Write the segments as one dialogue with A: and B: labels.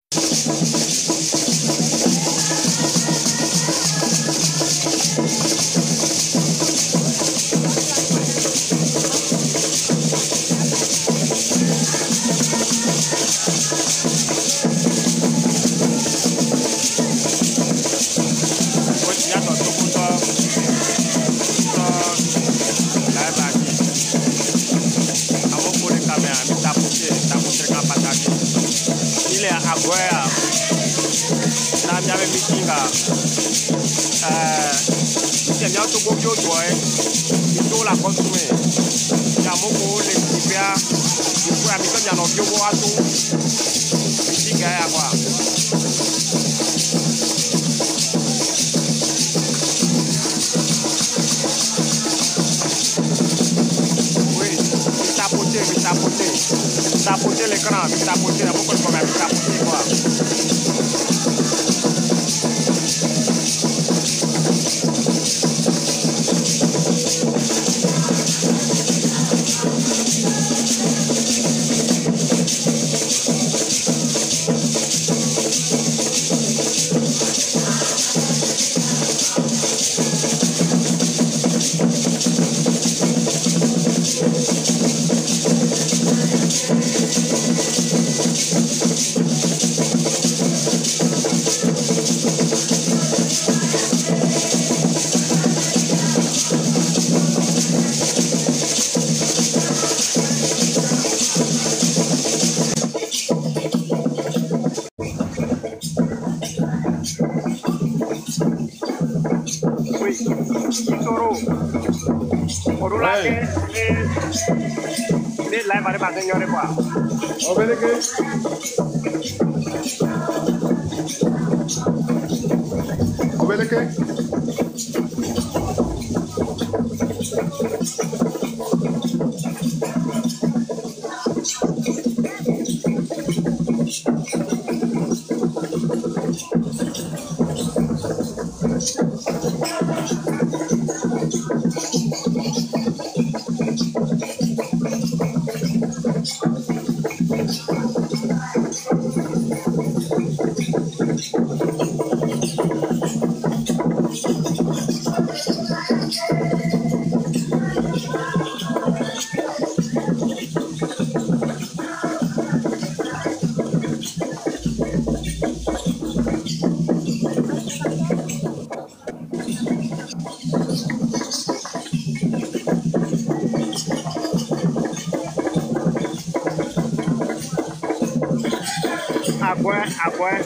A: Tapoter l'écran, tapoter, il y a beaucoup de problèmes, tapoter quoi. Fare ma signore qua.
B: Va bene che? Va bene che?
A: Agua.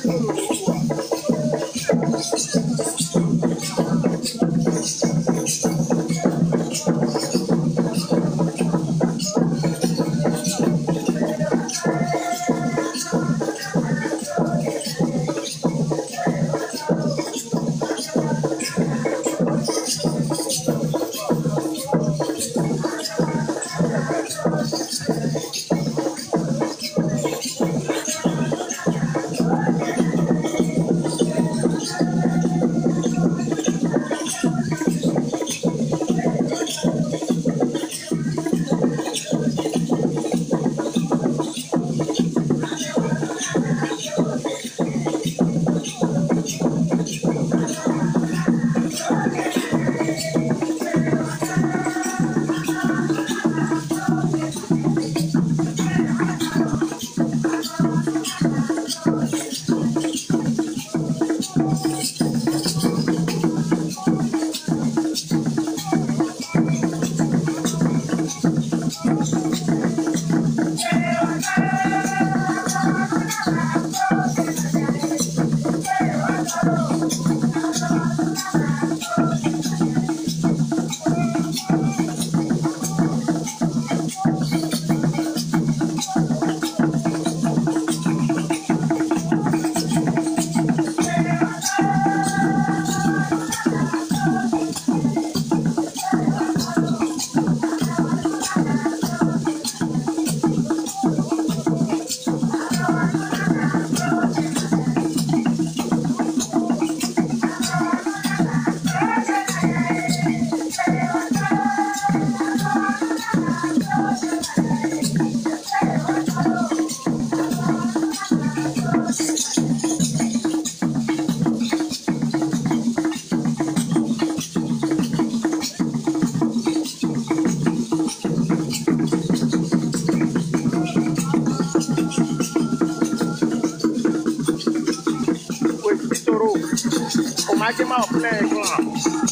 A: Máquina o plein clan.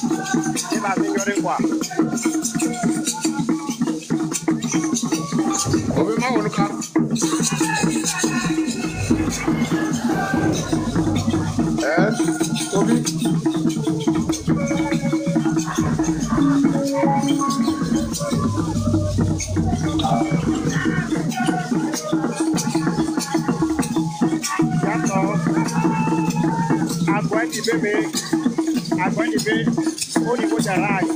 A: Il va s'ignorer quoi?
B: On veut mal, on le cap. Toby.
A: Agora ele vê o nível de arraio.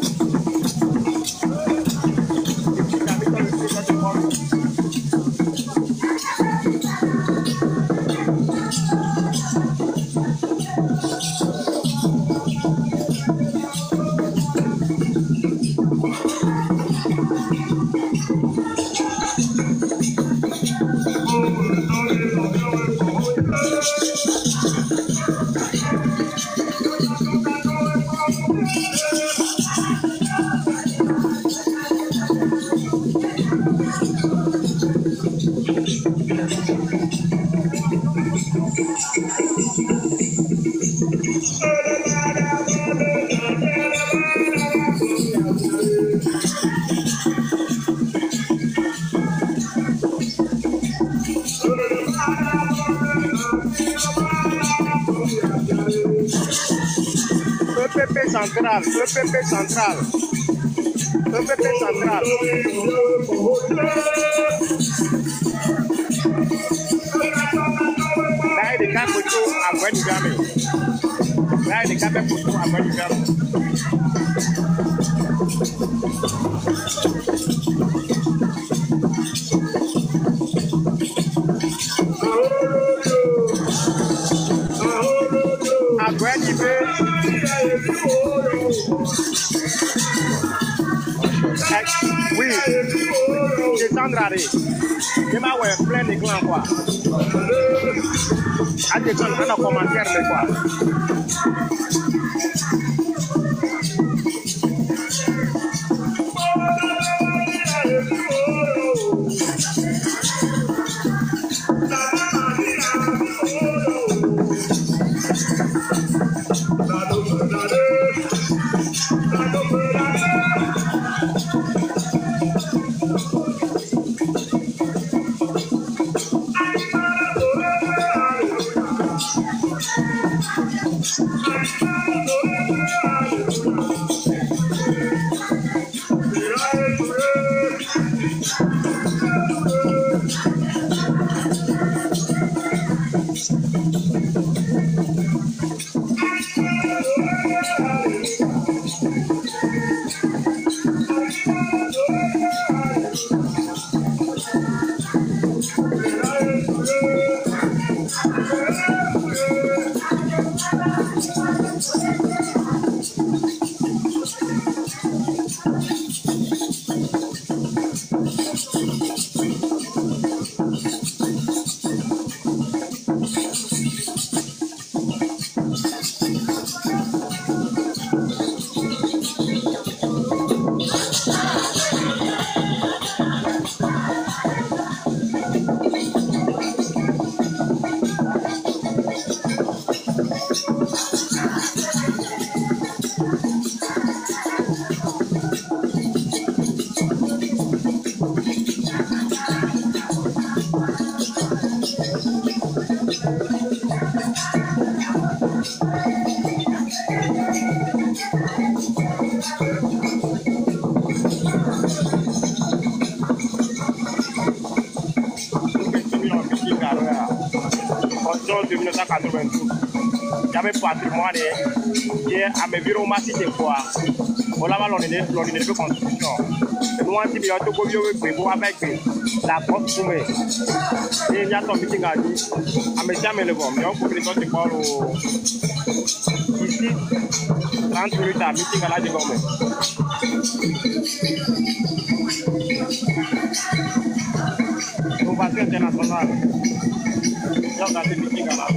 A: EPP central, EPP central, EPP central. Là, il y a des cas pour tout à Bois du Gamay. Là, il y a des cas pour tout à Bois du Gamay. À Bois du Gamay. Oui, descendre à rire. Je m'en plein de clans quoi. À descendre dans les commentaires de quoi. l'élection de 1992. J'avais patrimoine et à mes bureaux massifs de quoi. On l'a validé de constitution. Nous avons dit la porte pour et il y a ton meeting à dit à mes jamais le bon. Mais on peut les autres voir ici 30 minutes à meeting à la dégomme. Convention internationale. Dans la meeting à la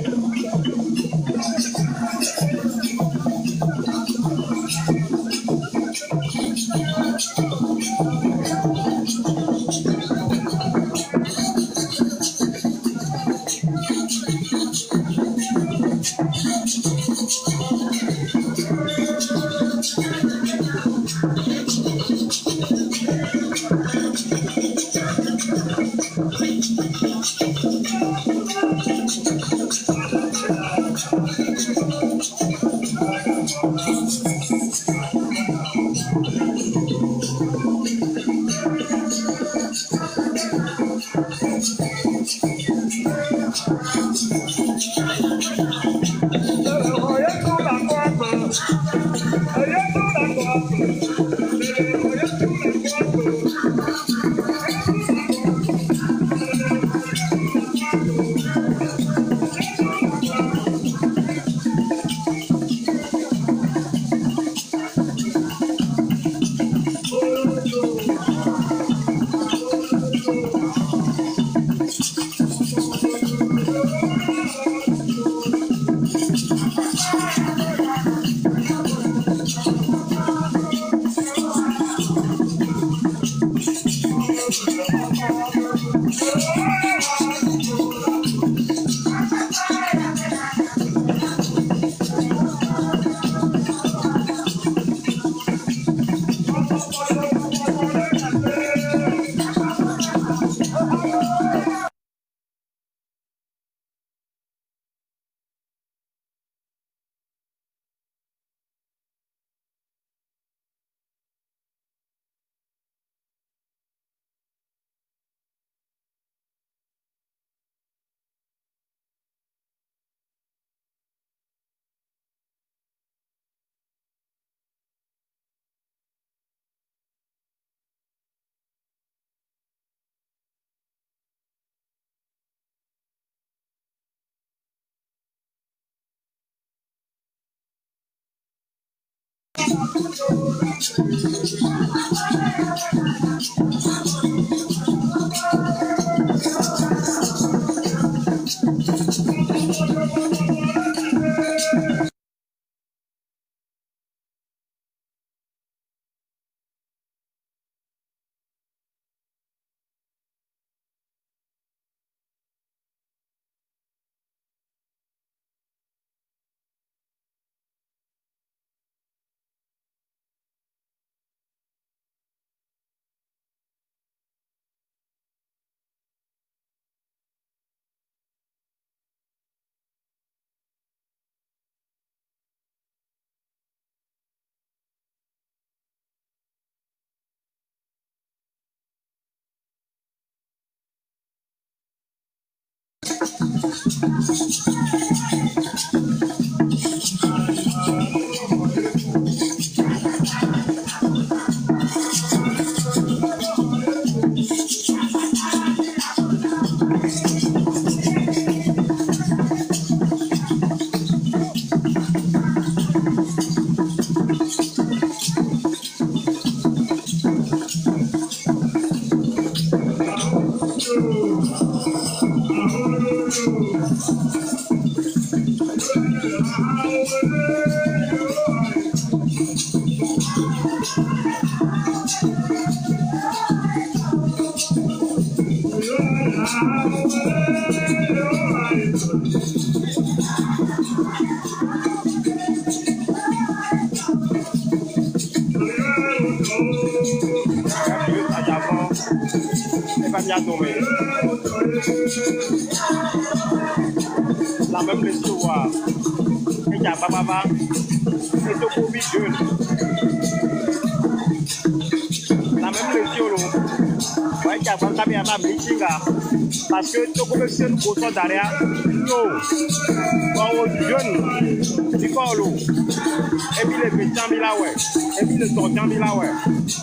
A: la même histoire. Il y a Baba, c'est au Covid jeune. La même histoire. Ouais, qui a fait un meeting parce que tout comme c'est une grosse derrière, non, aux jeunes, c'est quoi l'eau? Et puis les méchants, il a ouais, et puis les sortants, il a ouais.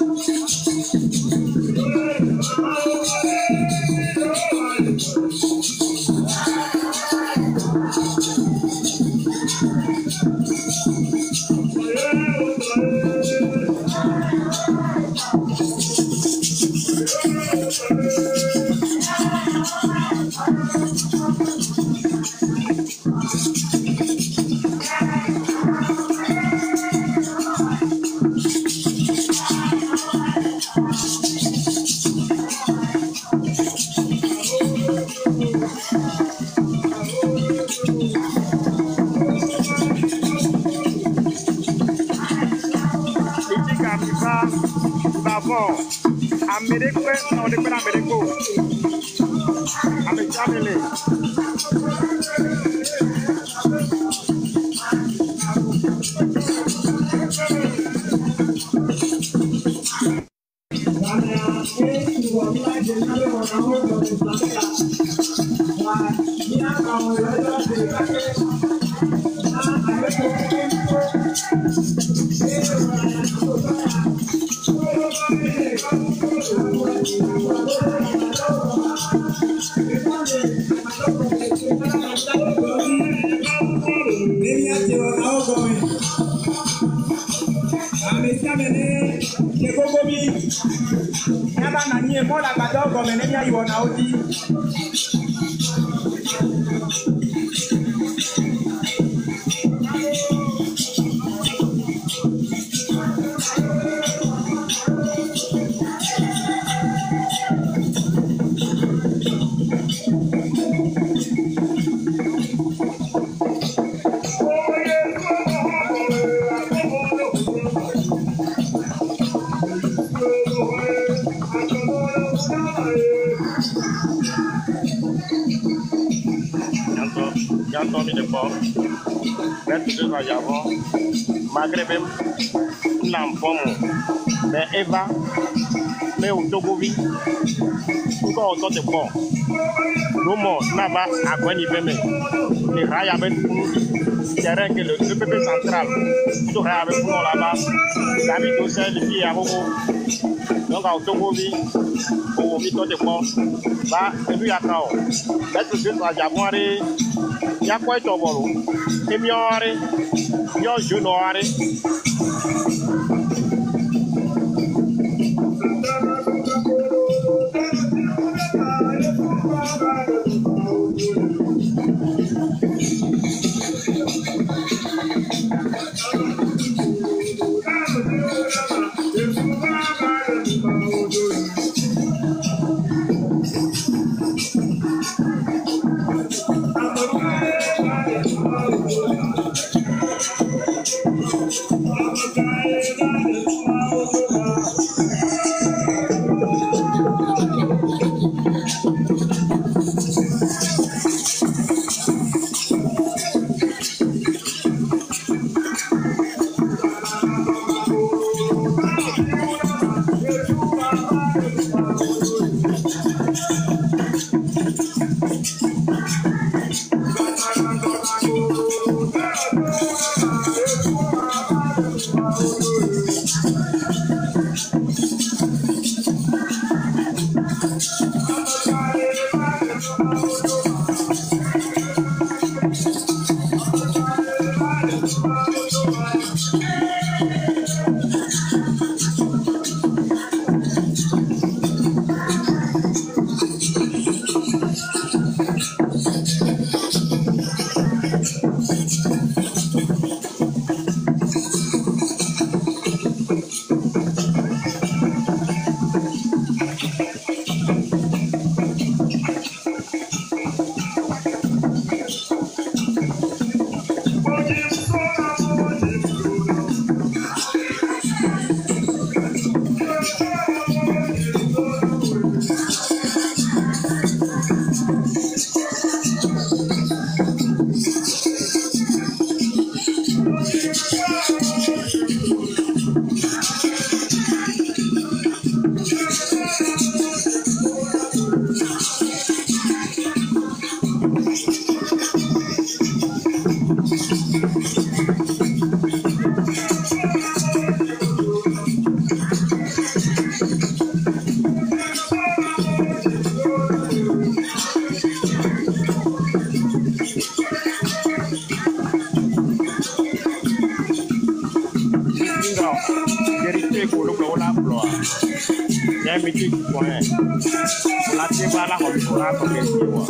A: Amérique, on est pas l'Amérique. Amérique. Malgré même l'enfant, mais Eva, mais au Togovi, tout autant de bon. Nous, là-bas, à Guanibeme, les rails avec nous, terrain que le PP central, tout rail avec nous là-bas, David Ossel, le pied à Rogo, donc à Togovi, au Vito de bon, là, et puis à Kao, l'être juste à Jamoire, il y a quoi de bon, et mieux. Yo Junori. bloa. Il y a un petit point. La tiba la contrôle comme les tiwa.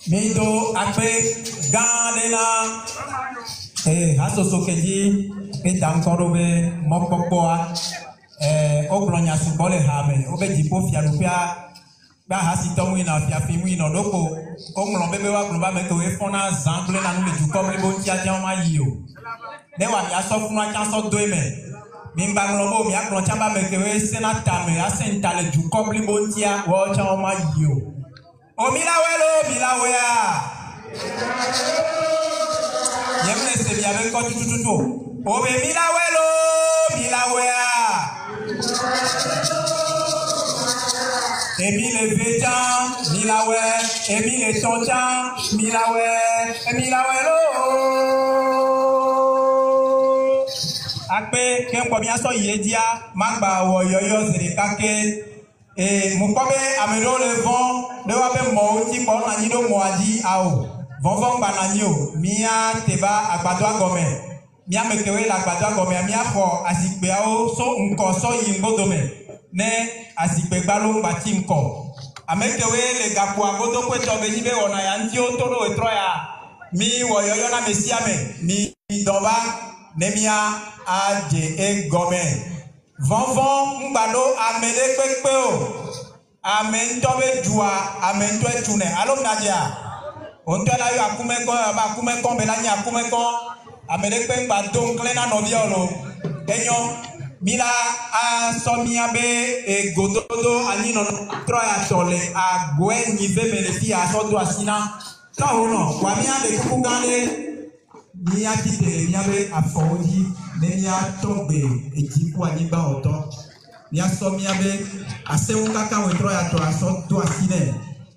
C: Mido akpe gandena hasoso keji edankorobe mokpokpoa oglonya subole hame obe jipo fialupia ba hasito wina fiafi wina doko omlo bebe wa globa me ko efona zangle na nu du comme bon tia tia ma yio ne wa mi aso funu acha so doime mi banglo mo mi aklo chamba me ko senata me asenta le du comme bon tia wo cha ma yio o milawea yemne se bi avec ko tututu o be milawea Emile Vejan, Milawe, Emile Tonjan, Milawelo. Akpe kempo biaso yedia, mangba wo yoyo zerikake. Mukobe amelo le vent, le wabe mouti pour nanido moadi ao. Vonvon bananio, mia teba agbadwa gome. Mia mekewe la agbadwa gome, mia fo asikbeao so unko so yimbo dome. Ne asikbe gbalo bati mko amekewe le gapu agodo kweto bejibe ona ya ntio toro etroya mi woyoyo na mesiame mi doba nemia aje egome vonvon ngbalo amele pepe o amentobe jua amento etune alom nadia onto la yo akume ko belanya akume ko amele pe ngbato klena noviolo enyo Mila a somiabe e gododo anino troya tole a gwen nive menefi a sodo asina ta hono kwa mia de kukugane mia kite mia be afodi ne mia tombe e jipu aniba oto mia somiabe aseunga ka we troya to asodo asine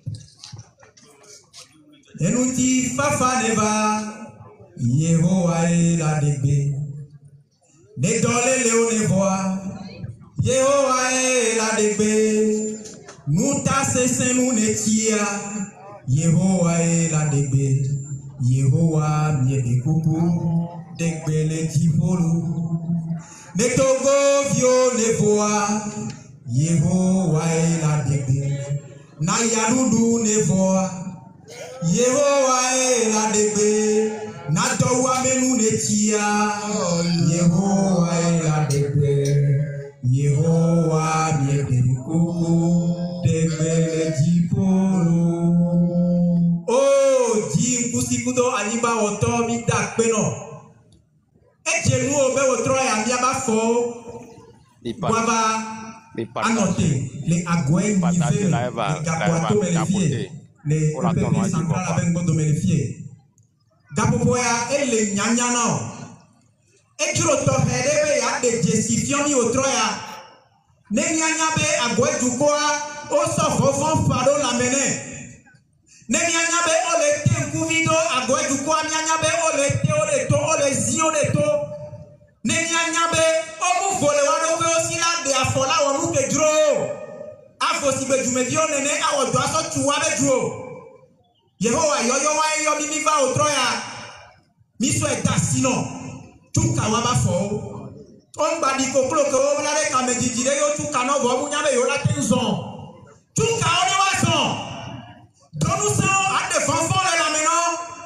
C: enuti fafa neva Yehowa e la debe ne dole leone voa Yehowa e la debe nuta sesen nu ne tia Yehowa e la debe Yehowa miebe kuku degbe le tifolu ne togo vio ne voa Yehowa e la debe na yarudu ne voa Yehowa e la debe na dowa menu ne tia Yehowa la debe Yehowa miebe kuku debe jipolo oh ji kusikudo aniba oto mi dakpe no ejenu obe otro ya mi aba fo baba anote le agwe ni fe le gapoato melifie le pepe central avec ngodo melifie Gapopoya ele nyanya no ejuro to hedebe ya de jesifioni otroya ne nyanya be agwejukoa o so fofon faro la mene ne nyanya be ole tenku vido agwejukoa nyanya be ole zio le to ne nyanya be o mu vole wa do be osila de afola wa mu ke duro afo si be jumevio nene awo do aso tuwa be duro Yehowa yoyo wa yo mi va otroya miso etasino tuka wa ba fo on ba di koklo ko la re ka mejijire yo tuka no bo mu nya be yo la tenzo tuka o ni wa so donu so ade fonfon la meno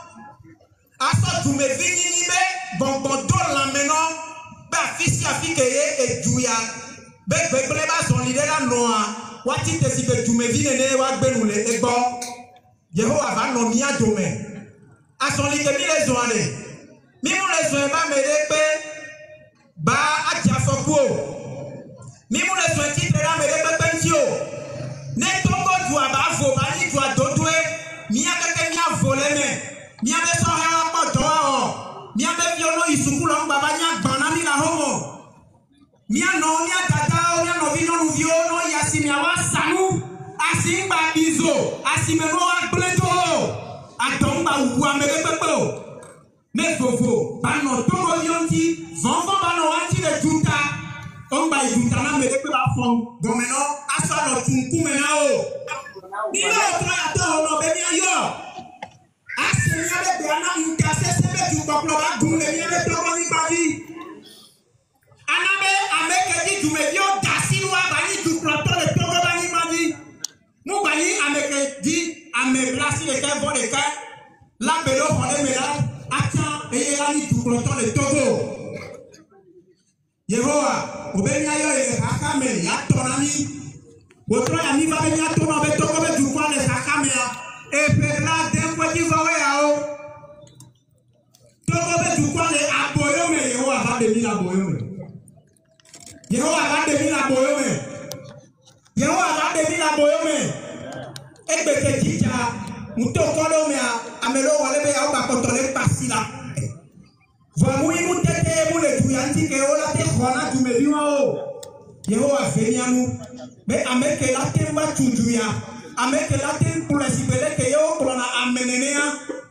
C: asa tu me vini ni be bonbon do la meno ba fisi afike ye ejuya be ba son lidera noa wati te si be tu me vini ne wa gbenu le egbo Yehowa va no mi adome asoli ke mi le zoane mi mu le zoe ba me pe ba ajafoku mi mu le zoe ti tera me pe pentio ne tongo du aba fo ba ni du adodwe mi akeke mi avole me mi abe so ha po do o mi abe fi ono isuku lo ngba ba nya gbana mi la homo mi ano mi adada o mi ano vi no vio no yasi mi awa sanu asimba bizo asimeno agleto atomba uwa mepepe mefofo bano togo yonti zonfo bano wanti de juta omba juta na mepepe ba fon gomeno asalo tunkume na o nilo otra to no be mi ayo asimia be ana nka sesebe ju poplo ba gunle mi be togo ni bavi anabe ameke di jumevio dasinwa ba ni du proto de togo ba ni bavi Mugani ameke di ame blasi le kai bo le kai Yehowa, obenya yo e hakame ya tonami. Wotro ya mi va benya tono be toko be dukwa le hakame ya. E perla dempo ti vawe ya o. Toko be dukwa le aboyo me Yehowa va de mi la boyo me. Yehowa va de mi la boyo me. Yehowa va de mi la boyo me. Egbe ke jija mutoko lo me amelo wale be ya ba kotole pasila. Vamui mutete mule tuyanti ke ola te khona tumebiwa o. Yehowa venianu be ameke la temba chujuya. Ameke la tem pulesibele ke yo krona amenenea.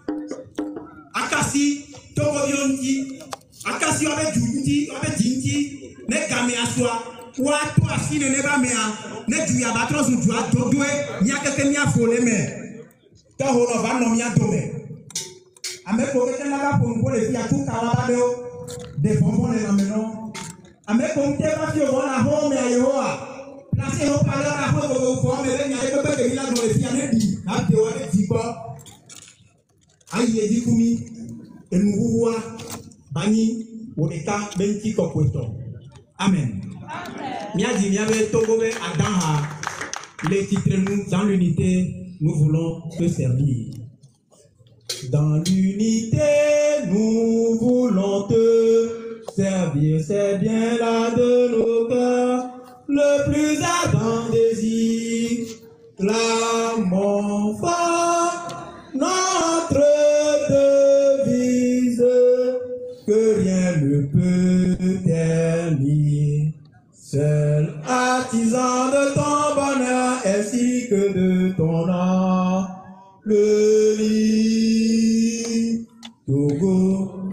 C: Akasi toko yonti. Akasi obe junti, obe jinti. Ne game aswa. Watu asine ne ba mea. Ne juya batros mujua dodwe. Nyake ke mia fole me. Ta hono vano mia dome. Ameko kete naga pompo le fia tu kalabadeo de pompo le nameno. Ameko mte ba fio bona ho me Yehowa. Place ho pala na ho go fo me le nya e pepe de ila no le fia ne di. Na de wa de ti ko. Aye di kumi enuwa bani woneka benti ko kweto. Amen. Mia di mia be togo be adaha. Les titres nous dans l'unité nous voulons te servir. Dans l'unité, nous voulons te servir, c'est bien là de nos cœurs, le plus ardent désir, l'amour fort, notre devise, que rien ne peut ternir. Seul artisan de ton bonheur ainsi que de ton art, le lit, Togo.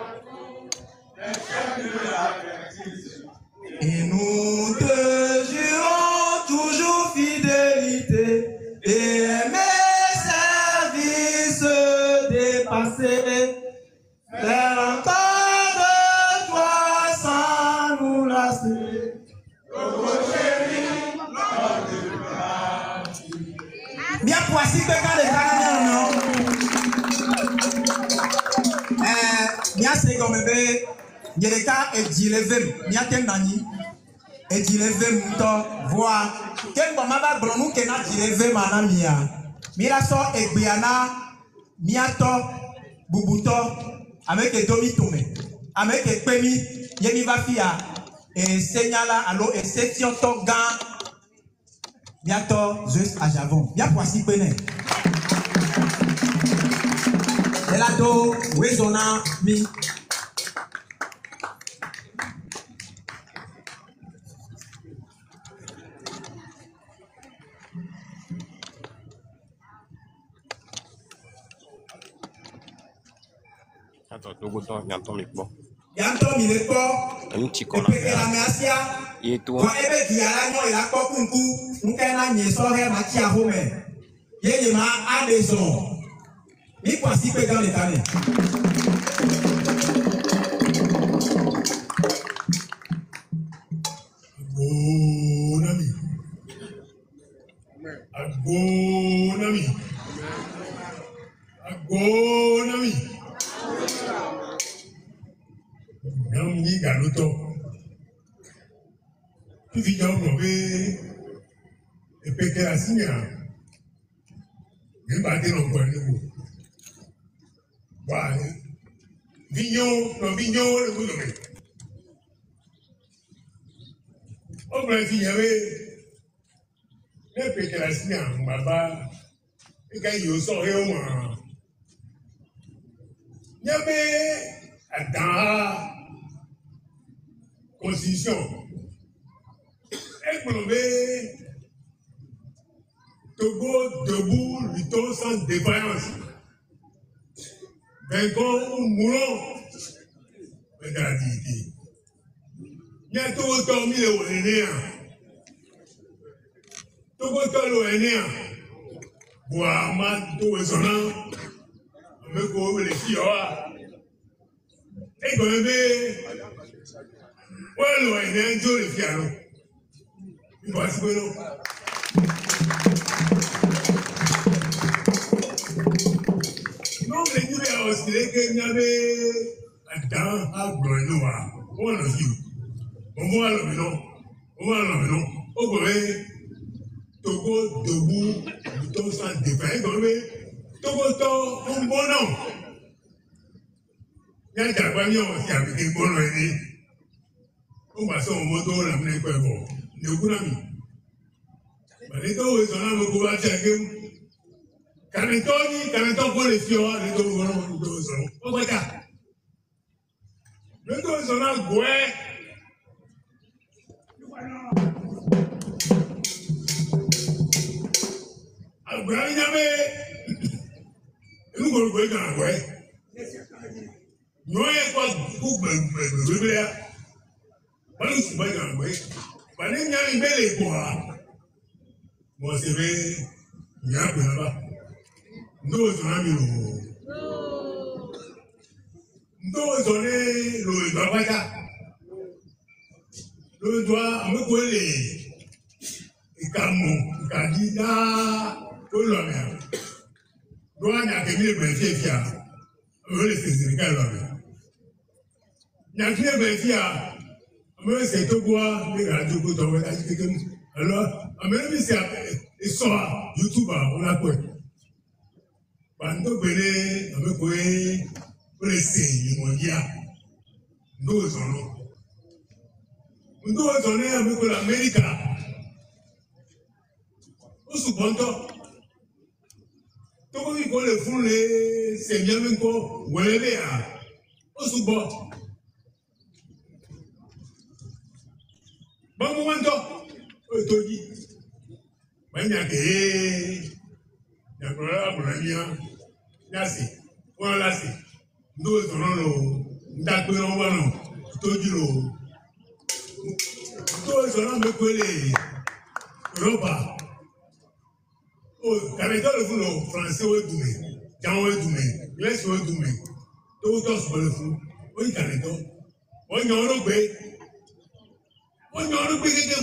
C: Et nous te jurons toujours fidélité et aimer service dépassé. Faire encore de toi sans nous lasser. Bien poissi que quand les gars bien c'est comme bébé Yereka et Dilevem bien tendani et Dilevem to voir quel moment va blonu que na Dilevem anamia mira so egbiana miato bubuto avec les domi tomé avec les pemi yemi va fia et segnala allo et section to gan bientôt juste à Javon bien poissi pene Elato wezona mi
A: Attends, Togo to nyanto mikbo.
C: Yanto mileko.
A: Mti kona.
C: La measia.
A: Yetu.
C: Kwa ebe diara nyo ila kokunku nkena nyeso he machi ahome. Yeye ma adeson. Mi kwasi pe dans les années.
B: Agonami. Agonami. Agonami. Namni galuto. Tu vis dans le et péter la signe. Je battais le point de vous. Voilà. Vignon, le gouvernement. On m'a dit, il y avait les péter la signe, et quand ils sont réellement. Il y avait la constitution. Elle promet Togo debout, luttons sans défaillance. Vaincons ou mourons. Regardez. Il y a Togo dormi le Wénéa. Togo dormi le Wénéa. Boama, Togo sonant. On me couvre les filles. Et quand même, ouais, le Wénéa, Dieu les filles. Il va se faire. Non, mais nous avons aussi que nous avons un temps à Brunoa. One of you. On va le au goût, Togo, debout, tout sans défaut, Togo, un bon nom. Il y a des familles aussi avec des bons noms. On va sur un moto, la main quoi bon. Ne vous n'ami. Mais les deux ils sont là, vous pouvez checker. Quand pour les filles, les deux sont. On va dire. Les deux sont là, ouais. Abraham Yame, nous allons voir dans la ouais. Nous allons voir pour bébé. Pas nous sommes dans la ouais. Pas les gens ils veulent quoi. Moi c'est vrai, il y a un peu là-bas. Nous sommes amis. Nous sommes le Babaka. Le doigt me coller. Et comme candidat. Tout le monde. Nous avons accueilli le bénéfice. On va laisser les gars. Il y a qui est bénéfice. On va laisser tout boire. Les gars, tout le monde. Alors, on va laisser et soit YouTube. On a quoi? Quand on venait, on va quoi? On va laisser les mondiaux. Nous sommes. Nous sommes avec l'Amérique. On se compte. Comment il faut le fond, c'est bien encore, ou elle est à, au sous-bord. Bon moment, au Togi. Il y a des. Il y a des problèmes, merci. On l'a laissé. Nous, on a le. D'accord, on va non. Togi, nous, on a me collé. Europa. Quand les gens le français ou doumé, Jean ou doumé, l'Est ou doumé, tout le sur le fou, oui, quand les gens, on y a un obé, on y a un obé quelqu'un.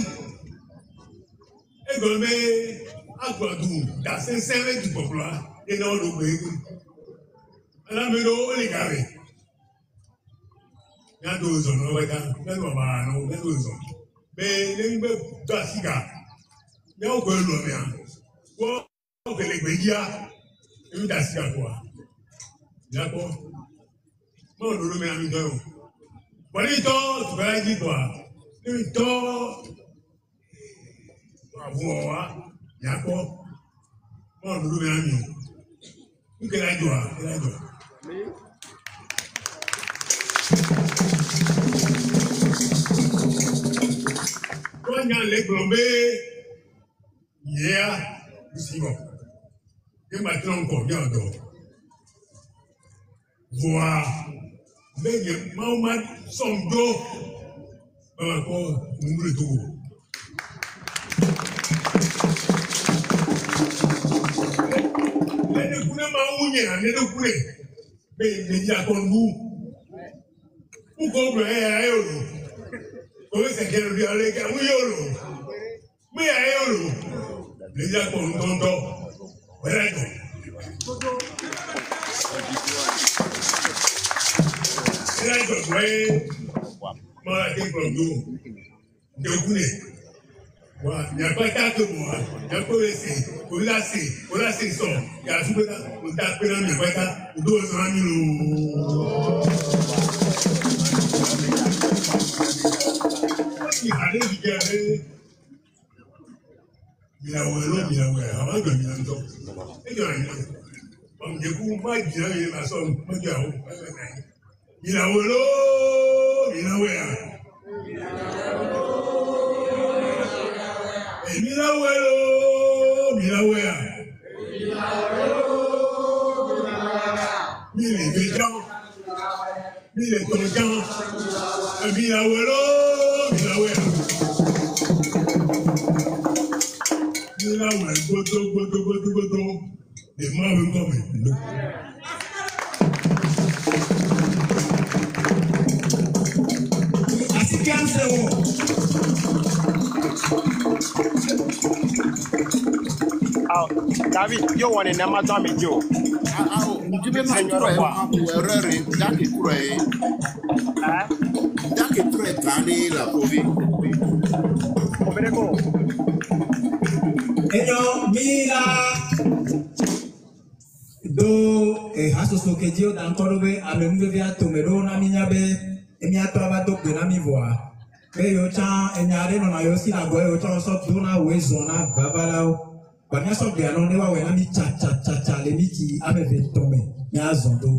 B: Et comme à quoi doum, dans 5 du peuple là, et non l'obé. Alors, mais non, on est carré. Il y a 2 ans, on va dire, il y a 2 ans. Mais les gens, dans la cigarette, il y a un peu de l'homme. Pour que les médias, ils t'assisent à quoi? D'accord? Moi, on le met en vidéo. Voilà, il tord, tu vas dire quoi? Il tord. Bravo, d'accord? Moi, on le met en vidéo. Quelle est la joie? Quelle est la joie? Quand il y a les plombés, yeah. C'est bon. Et maintenant, encore bien d'or. Voir. Mais Mahomet son dos. Encore, nous le Togo. Les deux coulées Mahomet, les deux coulées. Mais les diacons nous. Pourquoi vous avez un euro? Comment c'est qu'elle lui a les gars? Oui, euro. Mais un euro. Les gens qui ont tonton, voilà. Et là, je voyais, moi, je suis de couler. Il n'y a pas qu'à que moi, il n'y a pas laissé, pour lasser ça. Il y a tout ça, on t'a fait un peu, on doit se rendre. Il y a des gens qui Milawelo, avant de Milando. Et comme je vous pas dire, ma somme, ma diao. Milawelo, et Milawelo, Mille gens, mille gens, Milawelo. Là où elle goto, les mains vont comme
A: David, you want to never tell me, Joe.
D: Tu veux m'en dire, que très gagné la Covid.
C: Mira do hasoso que Dio dan korobe amenuve via tomero na minyabe emia traba do na mi voa be yo chan enyare no na yo si na go yo chan so do na we zona babalao banya so bia no ne wa we na mi cha le mi ki ameve tome ya zondo.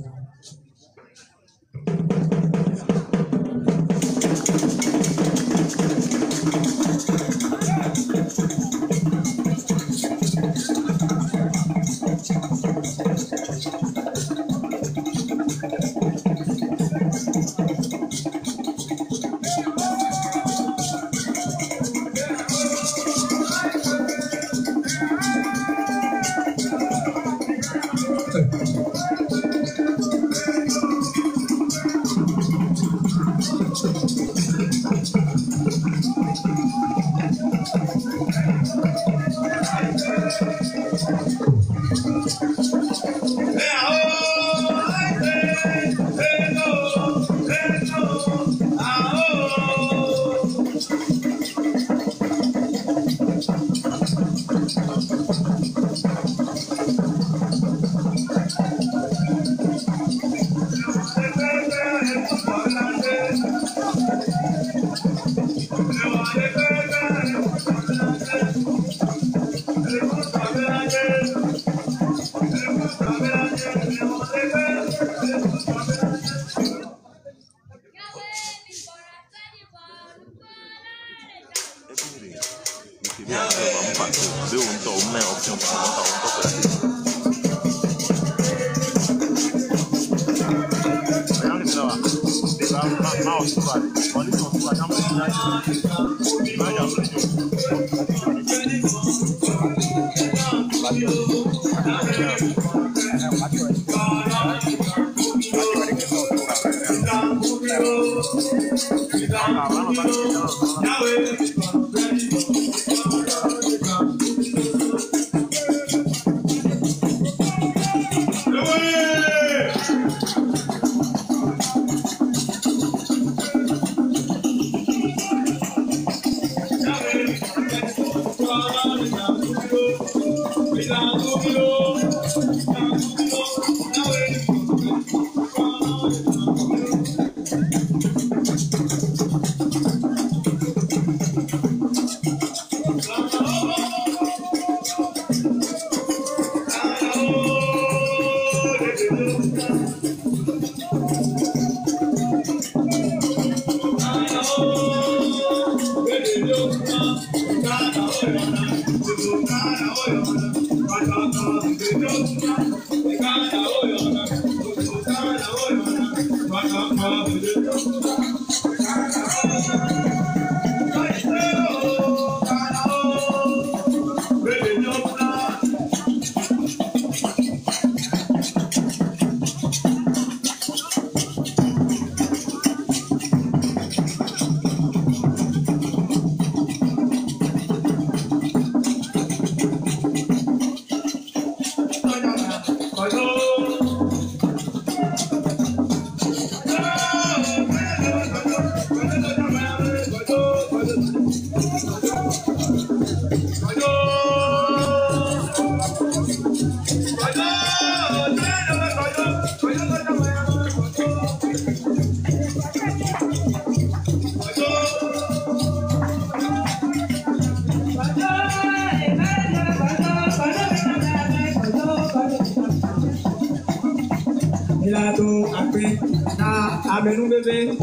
C: Amenu bebe,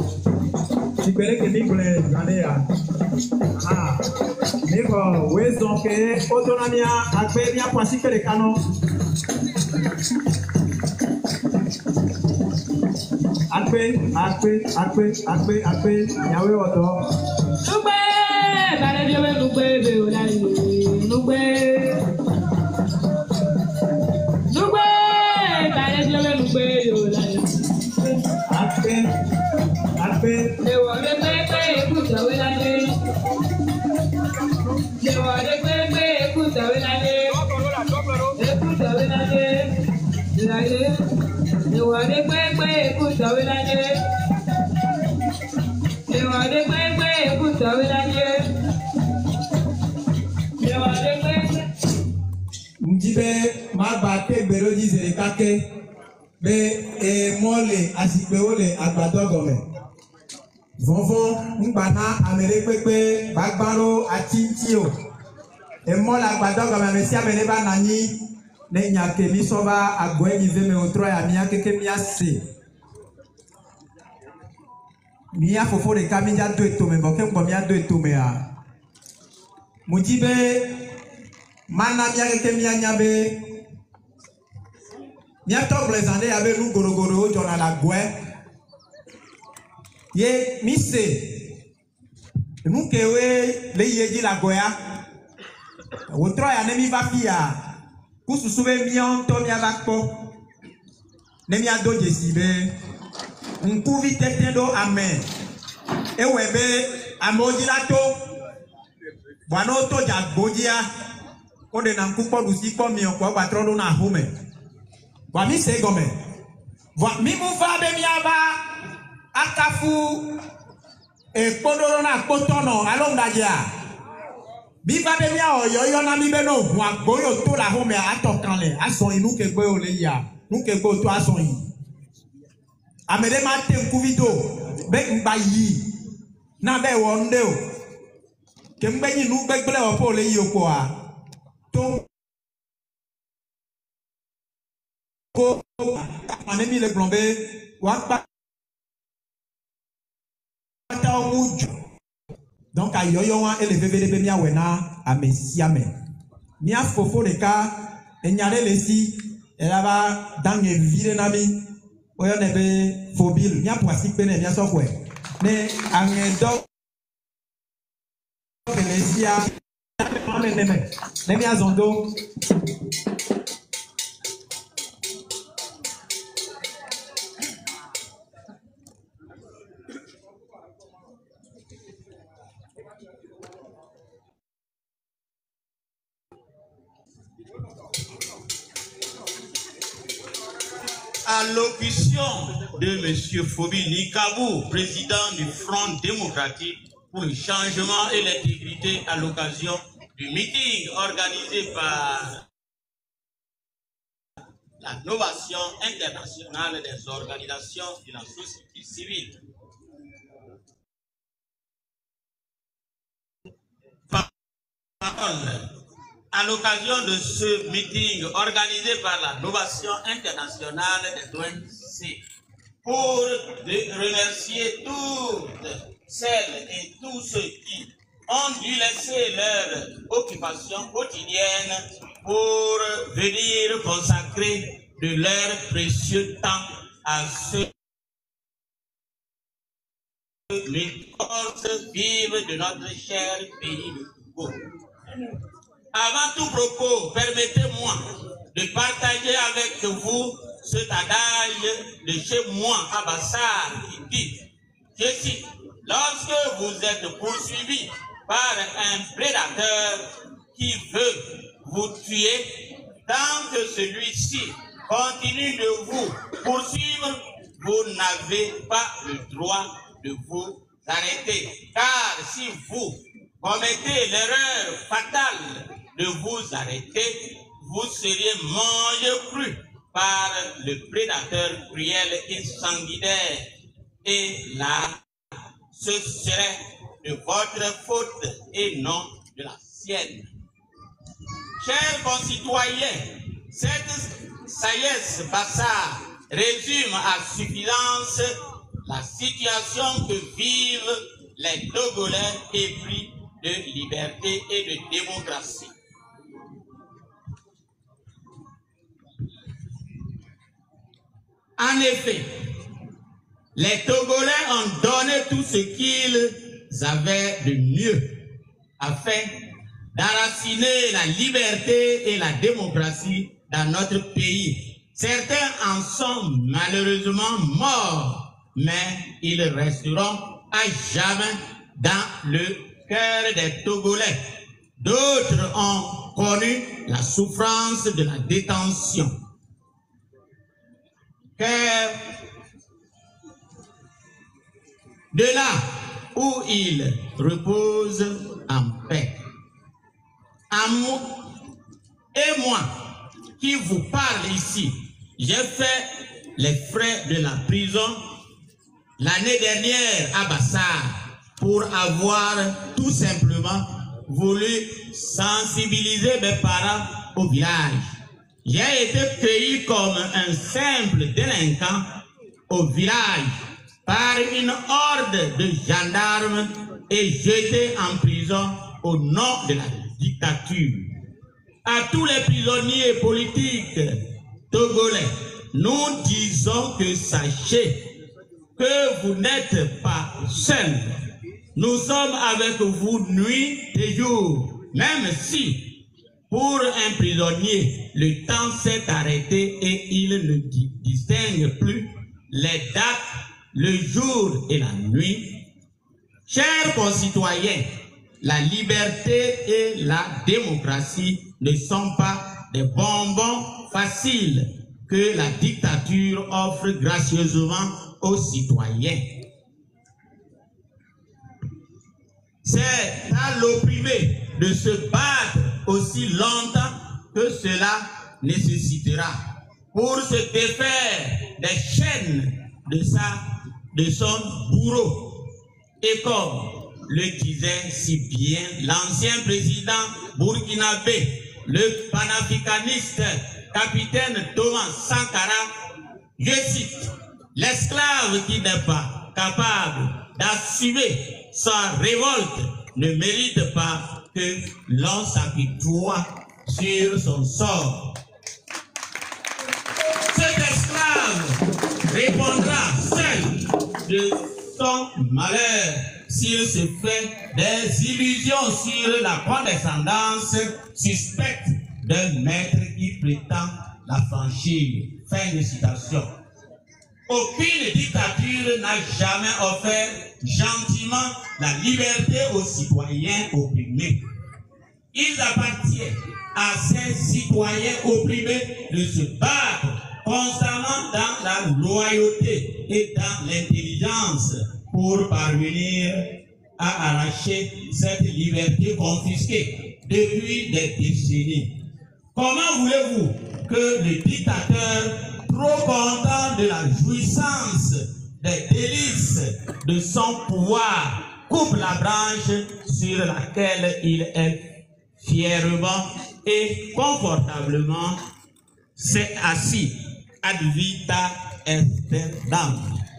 C: sibere ke mikule gane ya. Niko wezo ke autonomia akpe ya kwasi kele kano. Akpe yawe oto.
E: Nugbe, bare biobe nugbe be olari nugbe. Nugbe, bare biobe nugbe olari. Akpe. Ewo de pepe ekuta we lade. Ewo de pepe ekuta we lade. Ekuta we lade. Lade. Ewo de pepe ekuta we lade. Ewo
C: Mjibe mabate beroji zerekake be mole asipewole agbadogome vonvon ngbana amerepepe bagbaro atintio mola agbadogome mesia meneba nani ne nyake misoba agweni veme otroya miake ke miase mia fofo de kamija do etome boke ngbo mia do etome a Mujibe mana miake ke mia nyabe mia to blesande abe nu gorogoro jona la gwe ye mise nu kewe le yeji la goya wotro ya ne mi va fia kususube mion to mia bakpo ne mia do jesibe nkuvi tetendo amen ewebe amoji la to bwana to jagojia ode na nkupo lusi po mi okwa gbatrolo na home wa mi se gome wa mi mu fa be mi aba akafu ekpodoro na potono alondaja bi fa be mi oyo yo na mi be no hu agboyo to la home atokanle aso inu kegbe ole ya nu kegbe to aso yi amede ma te nkuvido be ngba yi na be wonde o kemgbe yin nu gbegbele opo ole yi opo a to ko anemi le plombe wa pa ta omuju donc ayoyo wa ele bebele be mi awena amesiame mi afofo de ka enyare lesi elaba dange vile na mi oyo nebe fobil mi apoasi pe ne mi asokwe ne angedo Venecia, Nemi Azondo.
F: Allocution de M. Fobi Nikabou, président du Front démocratique pour le changement et l'intégrité à l'occasion du meeting organisé par la Novation internationale des organisations de la société civile. À l'occasion de ce meeting organisé par la Novation internationale des ONG pour remercier toutes celles et tous ceux qui ont dû laisser leur occupation quotidienne pour venir consacrer de leur précieux temps à ceux les forces vives de notre cher pays de Togo. Avant tout propos, permettez-moi de partager avec vous cet adage de chez moi à Bassar qui dit, je cite, lorsque vous êtes poursuivi par un prédateur qui veut vous tuer, tant que celui-ci continue de vous poursuivre, vous n'avez pas le droit de vous arrêter. Car si vous commettez l'erreur fatale de vous arrêter, vous seriez mangé cru par le prédateur cruel et sanguinaire. Et là, ce serait de votre faute et non de la sienne. Chers concitoyens, cette saillesse Bassar résume à suffisance la situation que vivent les Togolais épris de liberté et de démocratie. En effet, les Togolais ont donné tout ce qu'ils avaient de mieux afin d'enraciner la liberté et la démocratie dans notre pays. Certains en sont malheureusement morts, mais ils resteront à jamais dans le cœur des Togolais. D'autres ont connu la souffrance de la détention. Car de là où il repose en paix. Et moi, qui vous parle ici, j'ai fait les frais de la prison l'année dernière à Bassar pour avoir tout simplement voulu sensibiliser mes parents au village. J'ai été cueilli comme un simple délinquant au village par une horde de gendarmes et jeté en prison au nom de la dictature. À tous les prisonniers politiques togolais, nous disons que sachez que vous n'êtes pas seuls. Nous sommes avec vous nuit et jour, même si pour un prisonnier, le temps s'est arrêté et il ne distingue plus les dates, le jour et la nuit. Chers concitoyens, la liberté et la démocratie ne sont pas des bonbons faciles que la dictature offre gracieusement aux citoyens. C'est à l'opprimé de se battre aussi longtemps que cela nécessitera pour se défaire des chaînes de son bourreau. Et comme le disait si bien l'ancien président burkinabé, le panafricaniste capitaine Thomas Sankara, je cite, « L'esclave qui n'est pas capable d'assumer sa révolte ne mérite pas que l'on s'apitoie sur son sort. » Cet esclave répondra seul de son malheur s'il se fait des illusions sur la condescendance suspecte d'un maître qui prétend la franchir. Fin de citation. Aucune dictature n'a jamais offert gentiment la liberté aux citoyens opprimés. Il appartient à ces citoyens opprimés de se battre constamment dans la loyauté et dans l'intelligence pour parvenir à arracher cette liberté confisquée depuis des décennies. Comment voulez-vous que le dictateur, trop content de la jouissance des délices de son pouvoir, coupe la branche sur laquelle il est fièrement et confortablement s'est assis ad vita aeternam?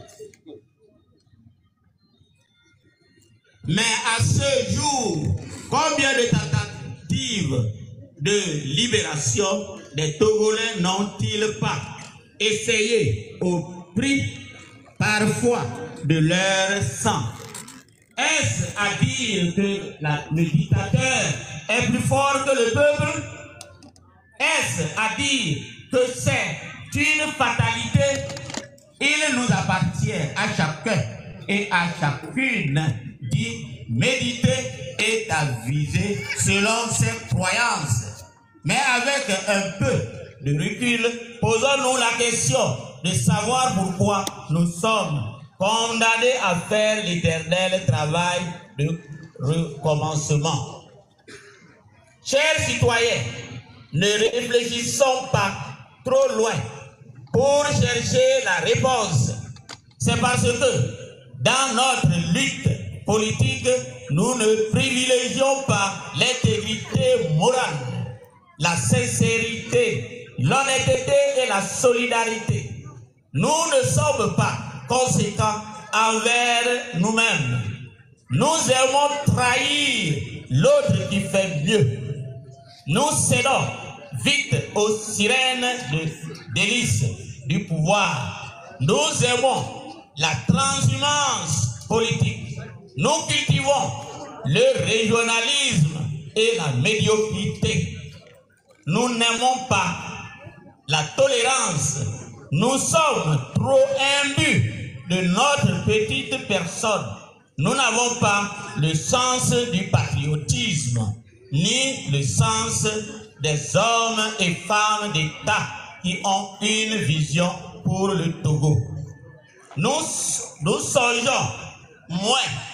F: Mais à ce jour, combien de tentatives de libération des Togolais n'ont-ils pas essayé au prix parfois de leur sang? Est-ce à dire que le dictateur est plus fort que le peuple? Est-ce à dire que c'est une fatalité? Il nous appartient à chacun et à chacune d'y méditer et d'aviser selon ses croyances. Mais avec un peu de recul, posons-nous la question de savoir pourquoi nous sommes condamnés à faire l'éternel travail de recommencement. Chers citoyens, ne réfléchissons pas trop loin pour chercher la réponse. C'est parce que dans notre lutte politique, nous ne privilégions pas l'intégrité morale, la sincérité, l'honnêteté et la solidarité. Nous ne sommes pas conséquents envers nous-mêmes. Nous aimons trahir l'autre qui fait mieux. Nous cédons vite aux sirènes de délices du pouvoir. Nous aimons la transhumance politique. Nous cultivons le régionalisme et la médiocrité. Nous n'aimons pas la tolérance. Nous sommes trop imbus de notre petite personne. Nous n'avons pas le sens du patriotisme, ni le sens des hommes et femmes d'État qui ont une vision pour le Togo. Nous songeons moins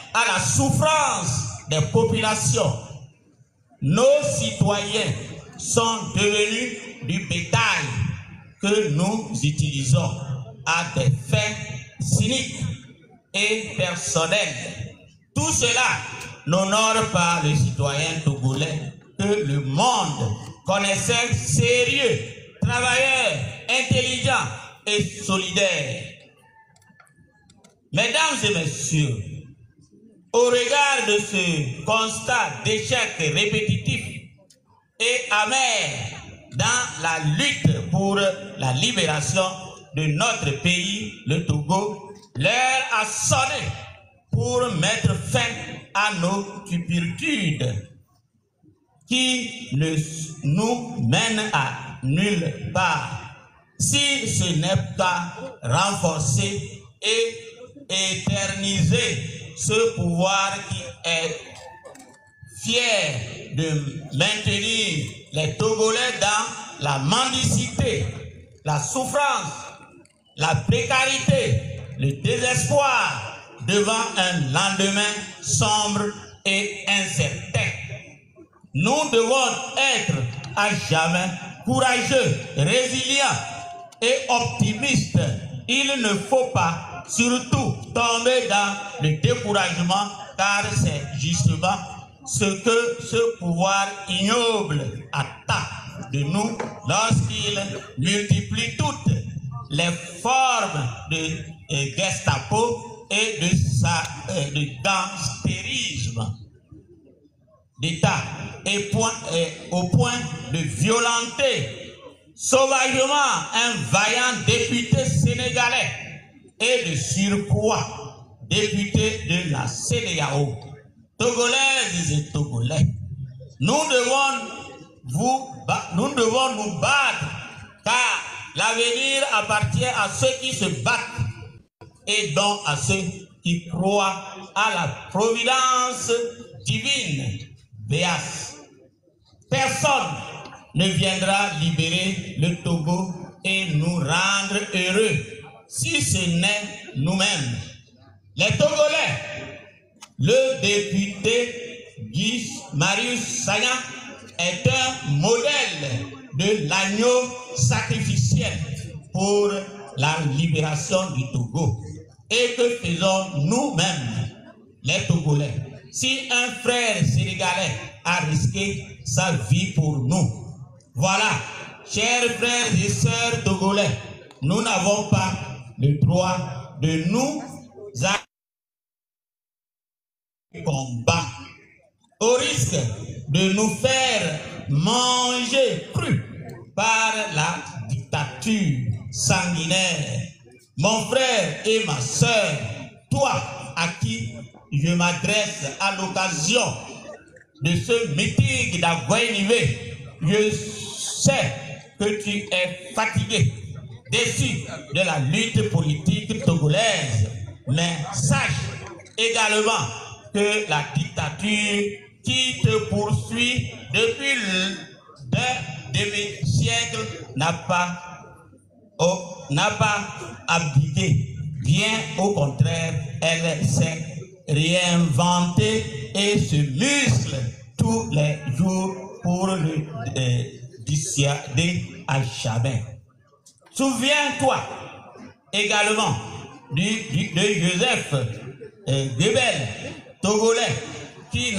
F: à la souffrance des populations. Nos citoyens sont devenus du bétail que nous utilisons à des fins cyniques et personnelles. Tout cela n'honore pas le citoyen togolais que le monde connaissait sérieux, travailleur, intelligent et solidaire. Mesdames et messieurs, au regard de ce constat d'échec répétitif et amer dans la lutte pour la libération de notre pays, le Togo, l'heure a sonné pour mettre fin à nos turpitudes qui ne nous mènent à nulle part, si ce n'est pas renforcer et éterniser ce pouvoir qui est fier de maintenir les Togolais dans la mendicité, la souffrance, la précarité, le désespoir devant un lendemain sombre et incertain. Nous devons être à jamais courageux, résilients et optimistes. Il ne faut pas surtout tomber dans le découragement, car c'est justement ce que ce pouvoir ignoble attend de nous lorsqu'il multiplie toutes les formes de Gestapo et de gangstérisme d'État et au point de violenter sauvagement un vaillant député sénégalais et de surcroît député de la CEDEAO. Togolaises et Togolais, nous devons nous battre, car l'avenir appartient à ceux qui se battent et donc à ceux qui croient à la providence divine. Béas. Personne ne viendra libérer le Togo et nous rendre heureux si ce n'est nous-mêmes. Les Togolais, le député Guy Marius Sagna est un modèle de l'agneau sacrificiel pour la libération du Togo. Et que faisons nous-mêmes, les Togolais? Si un frère sénégalais a risqué sa vie pour nous, voilà, chers frères et sœurs togolais, nous n'avons pas le droit de nous combattre au risque de nous faire manger cru par la dictature sanguinaire. Mon frère et ma sœur, toi à qui je m'adresse à l'occasion de ce meeting d'Aguainivé, je sais que tu es fatigué, déçu de la lutte politique togolaise, mais sache également que la dictature qui te poursuit depuis le demi-siècle n'a pas abdiqué. Bien au contraire, elle s'est réinventée et se muscle tous les jours pour le dissuader à jamais. Souviens-toi également de Joseph Goebbels, Togolais, qui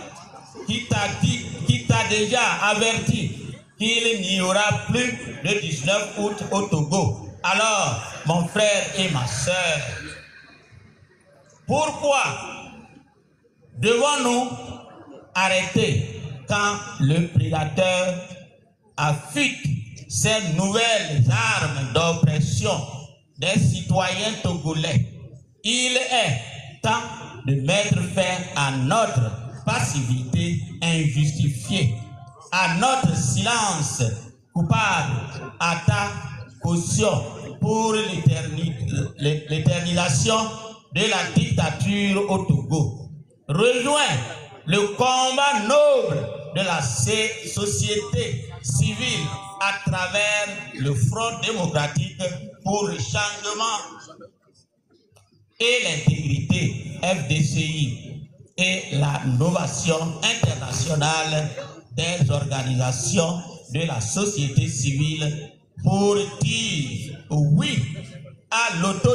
F: t'a déjà averti qu'il n'y aura plus le 19 août au Togo. Alors, mon frère et ma sœur, pourquoi devons-nous arrêter quand le prédateur affûte ces nouvelles armes d'oppression des citoyens togolais? Il est temps de mettre fin à notre passivité injustifiée, à notre silence coupable, à ta caution pour l'éternisation de la dictature au Togo. Rejoins le combat noble de la société civile à travers le Front démocratique pour le changement et l'intégrité FDCI et la novation internationale des organisations de la société civile pour dire oui à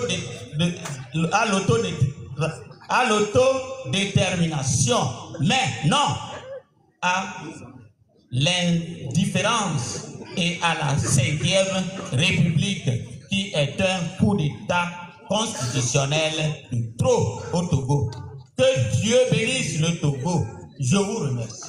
F: l'autodétermination, mais non à l'indifférence et à la 5e République qui est un coup d'État constitutionnel de trop au Togo. Que Dieu bénisse le Togo. Je vous remercie.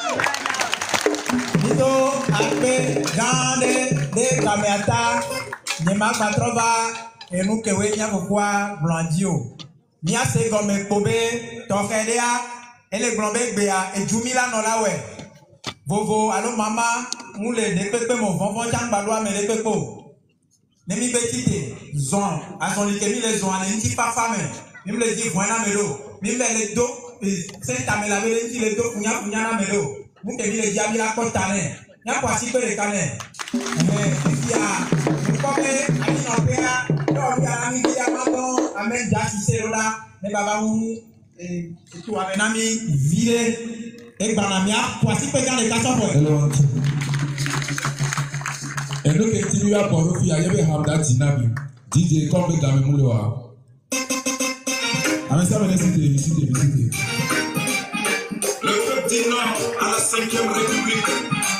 C: Dido alpe grande de Kameata de Makatrova et nous que we nya kokwa blandio. Nia se gome kobe tokedea ele glombe bea e jumila no lawe. Vovo alo mama mule de pepe mo vonvon chang balwa me de pepo. Nemi betite zon a son likemi le zon ane nti pa fame. Nim le di voina melo. Nim le do se tamela mele nti le do kunya na melo. Mukemi le di amila kotane. Nya kwa sipe le kane. Ya mukome ani no pera no ya ami dia mato amen jasi serola ne baba mu tu amenami vire e banamia kwa sipe kane kasopo.
G: Et nous continuons à pouvoir faire y Hamda Tinabi, DJ comme le gamin Mouloa. Avec ça, on va citer.
H: Le peuple dit non à la 5e République.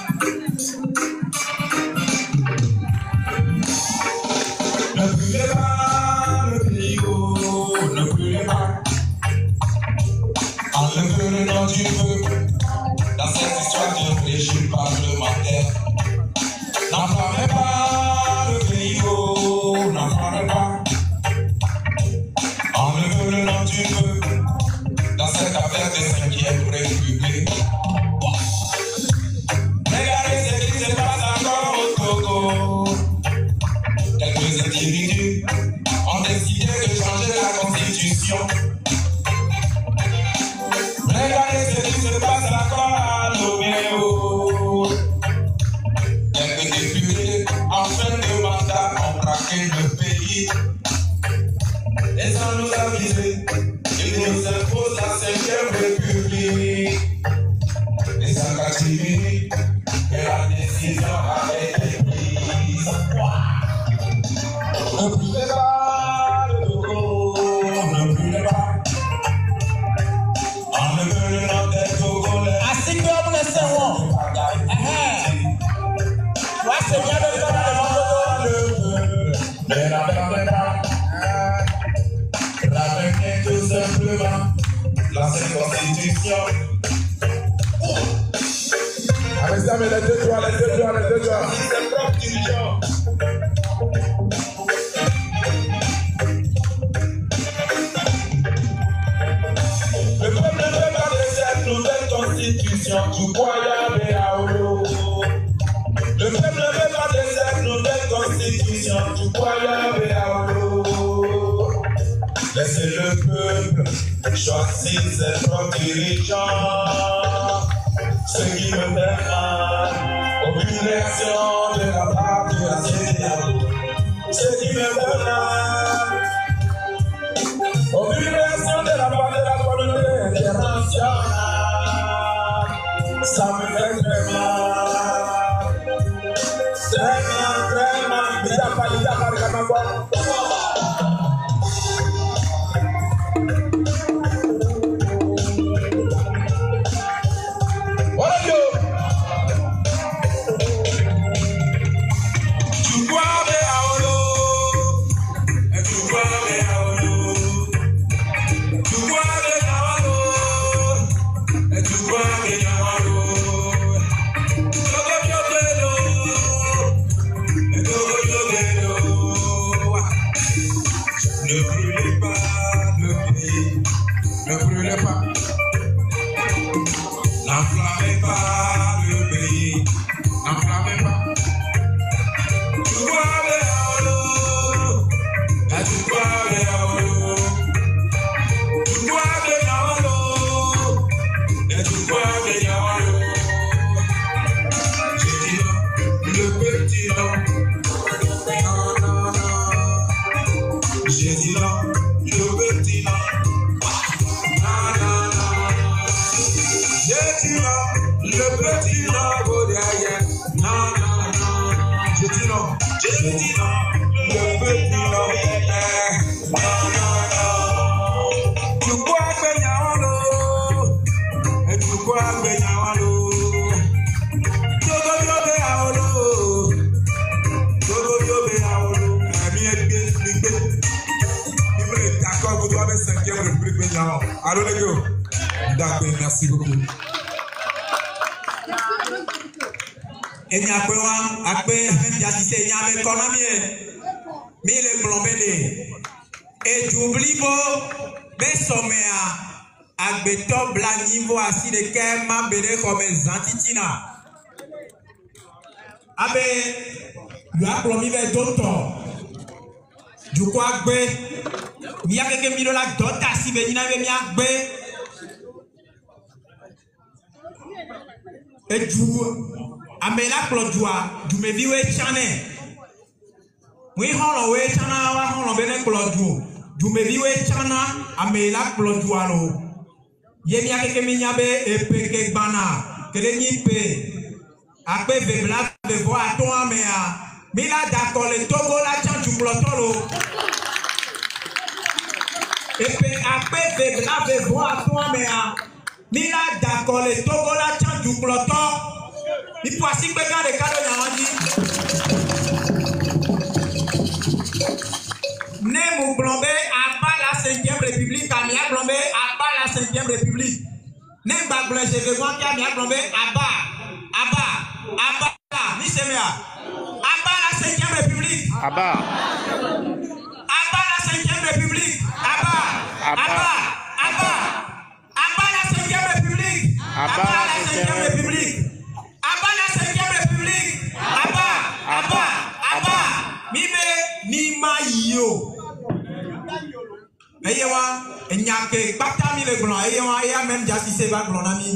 H: Ne brûlez pas le pays, ne brûlez pas. Enlevez le nom du peuple dans cette histoire de régime parlementaire. N'enflammez pas le pays, n'enflammez pas. Enlevez le nom du peuple dans cette affaire de 5e République. Regardez ce qui se passe encore au Togo. Quelques individus ont décidé de changer la constitution. Regardez ce qui se passe encore à l'Oméo. Quelques députés en fin de mandat ont braqué le pays. Et sans nous aviser, ils nous imposent la 5e République. Et sans catimini, que la décision a été prise. Ne brûlez pas le Togo, ne brûlez pas. Enlevez le nom des Togolais.
C: Ainsi que vous le savez. Ouais, c'est bien de faire
H: Mais n'attendez pas. Ramenez tout simplement l'ancienne constitution.
G: Avec ça, mais les deux doigts.
H: C'est propre dirigeant. Le peuple ne veut pas de cette nouvelle constitution du Kwaya Beaolo. Le peuple ne veut pas de cette nouvelle constitution du Kwaya Beaolo. Laissez le peuple choisir ses propres dirigeants. Ce qui me fait mal, aucune réaction de la part de la CEDEAO. Ce qui me fait mal, aucune réaction de la part de la communauté internationale. Ça me fait très mal. Très mal. Il n'y a pas de
C: Le petit lambeau derrière. Non, non, non. Je dis non. Je dis non. Le petit lambeau derrière. Non, non, non. Tu crois que y a un lot. Et tu crois que y a un lot. Todo yobe a olo. Todo yobe a olo. D'accord, vous doivez 5e République Bénin. Allô les gars. D'accord, merci beaucoup. Et n'y a pas et j'oublie beau, mais sommet à béton blanc niveau assis de quel m'a béné comme Zantitina. Abe, lui a promis vers d'autres. Du coup, Agbe, il y a quelques millions de d'autres si Bénina veut bien Agbe. Et du amela klodua du me viwe chane wi holo we chana wa holo bene klodu du me viwe chana amela klodua lo yemi akeke minyabe epeke gbana kele nyipe akpe vebla bevo aton amea mila dakole togo la chan du klotolo epe akpe vebla bevo aton amea mila dakole togo la chan du klotolo. Il faut aussi que les cadeaux né mon blambé à pas la 5e République, à mia blambé à pas la 5e République. Né baglé, je vais voir qu'il y a mia blambé à bas, ni c'est mia. À pas la 5e République. À pas la 5e République. À pas la 5e République. À pas la 5e République. Yo. Eyewa, enyake, patami le blanc, eyewa, eya même jasi se va blanc ami.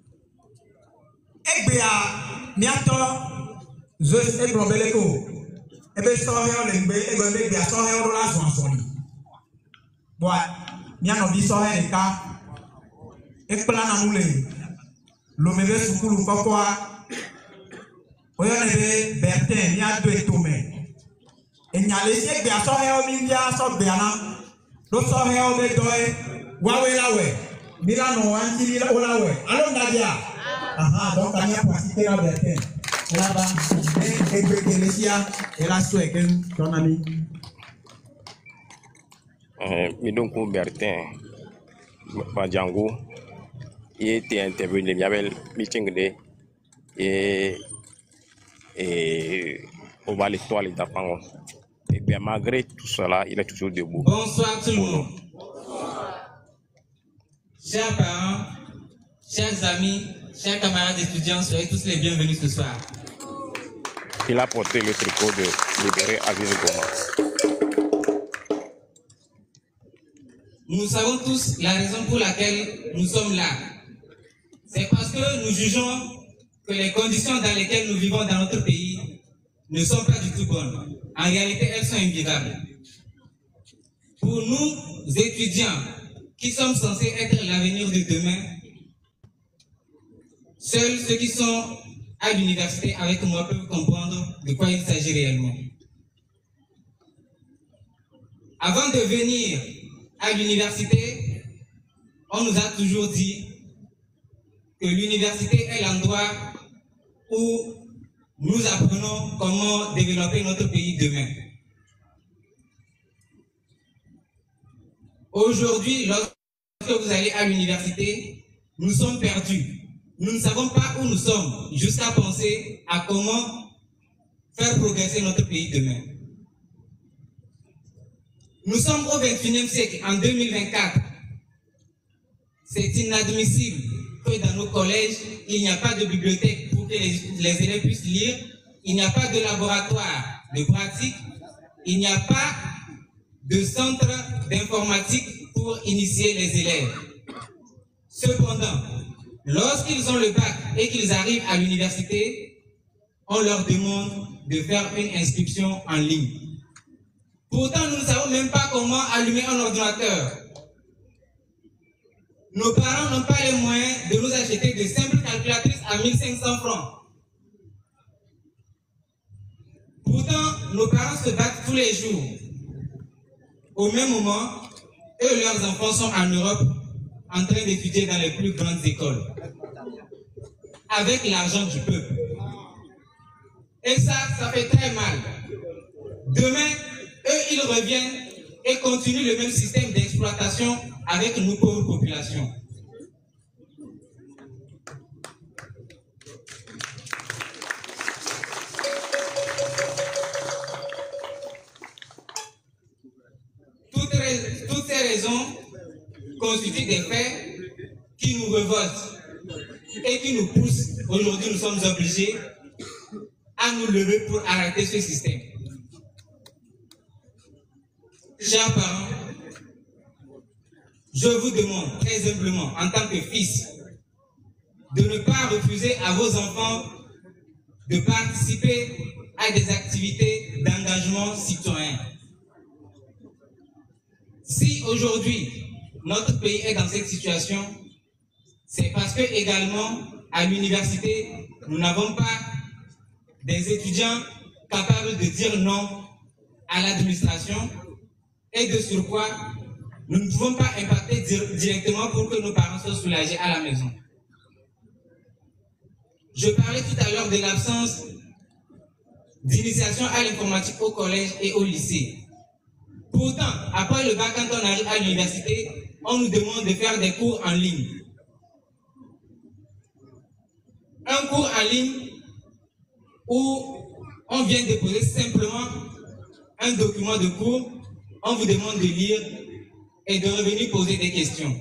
C: Egbea, miato, je sais blanc beleko. Ebe sohe o lengbe, ebe bia sohe o la swansoni. Boy, miano bi sohe eka. Ekplana nule. Lomebe sukulu kokwa. Oyo nebe Bertin, miato etome. Et n'y a laissé bien ça et on vient ça bien là. L'autre ça et on met toi wawe la ouais. Milano anti la ola ouais. Alors Nadia. Donc on y a participé à Bertin. Là-bas. Et Bélésia et la souhait que ton ami.
A: Mais donc Bertin, Badjango, il était intervenu. Il y avait le meeting et on va l'étoile d'apprendre. Et bien malgré tout cela, il est toujours debout.
I: Bonsoir tout le monde. Chers parents, chers amis, chers camarades étudiants, soyez tous les bienvenus ce soir.
A: Il a porté le tricot de libérer Aziz Goma.
I: Nous savons tous la raison pour laquelle nous sommes là. C'est parce que nous jugeons que les conditions dans lesquelles nous vivons dans notre pays ne sont pas du tout bonnes. En réalité, elles sont invivables. Pour nous, étudiants, qui sommes censés être l'avenir de demain, seuls ceux qui sont à l'université avec moi peuvent comprendre de quoi il s'agit réellement. Avant de venir à l'université, on nous a toujours dit que l'université est l'endroit où nous apprenons comment développer notre pays demain. Aujourd'hui, lorsque vous allez à l'université, nous sommes perdus. Nous ne savons pas où nous sommes jusqu'à penser à comment faire progresser notre pays demain. Nous sommes au XXIe siècle, en 2024. C'est inadmissible que dans nos collèges, il n'y a pas de bibliothèque pour que les élèves puissent lire. Il n'y a pas de laboratoire de pratique. Il n'y a pas de centre d'informatique pour initier les élèves. Cependant, lorsqu'ils ont le bac et qu'ils arrivent à l'université, on leur demande de faire une inscription en ligne. Pourtant, nous ne savons même pas comment allumer un ordinateur. nos parents n'ont pas les moyens de nous acheter de simples calculatrices à 1500 francs. Pourtant, nos parents se battent tous les jours. Au même moment, eux et leurs enfants sont en Europe en train d'étudier dans les plus grandes écoles. Avec l'argent du peuple. Et ça fait très mal. Demain, eux, ils reviennent et continuent le même système d'exploitation avec nos pauvres populations. Toutes ces raisons constituent des faits qui nous révoltent et qui nous poussent. Aujourd'hui, nous sommes obligés à nous lever pour arrêter ce système. Chers parents, je vous demande très humblement, en tant que fils, de ne pas refuser à vos enfants de participer à des activités d'engagement citoyen. Si aujourd'hui, notre pays est dans cette situation, c'est parce que également, à l'université, nous n'avons pas des étudiants capables de dire non à l'administration et de surcroît, nous ne pouvons pas impacter directement pour que nos parents soient soulagés à la maison. Je parlais tout à l'heure de l'absence d'initiation à l'informatique au collège et au lycée. Pourtant, après le bac, quand on arrive à l'université, on nous demande de faire des cours en ligne. Un cours en ligne où on vient déposer simplement un document de cours, on vous demande de lire et de revenir poser des questions.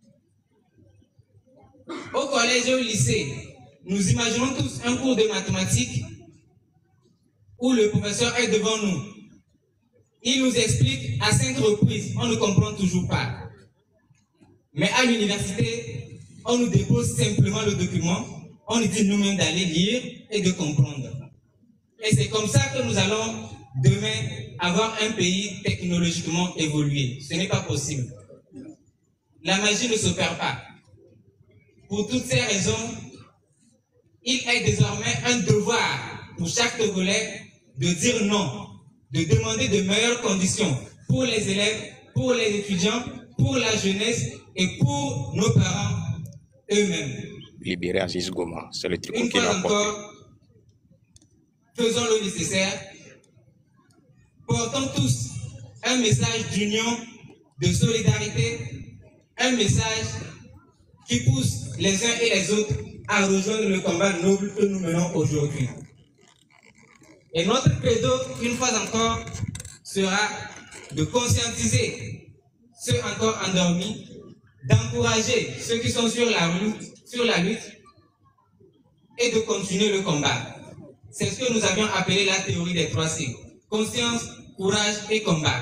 I: Au collège et au lycée, nous imaginons tous un cours de mathématiques où le professeur est devant nous. Il nous explique à 5 reprises, on ne comprend toujours pas. Mais à l'université, on nous dépose simplement le document, on nous dit nous-mêmes d'aller lire et de comprendre. Et c'est comme ça que nous allons demain avoir un pays technologiquement évolué. Ce n'est pas possible. La magie ne s'opère pas. Pour toutes ces raisons, il est désormais un devoir pour chaque Togolais de dire non, de demander de meilleures conditions pour les élèves, pour les étudiants, pour la jeunesse et pour nos parents eux-mêmes.
J: Libérer Aziz Goma, c'est le truc
I: Une
J: qui
I: fois
J: l'a
I: encore, faisons le nécessaire. Portons tous un message d'union, de solidarité, un message qui pousse les uns et les autres à rejoindre le combat noble que nous menons aujourd'hui. Et notre credo, une fois encore, sera de conscientiser ceux encore endormis, d'encourager ceux qui sont sur la lutte et de continuer le combat. C'est ce que nous avions appelé la théorie des 3 C. Conscience, courage et combat.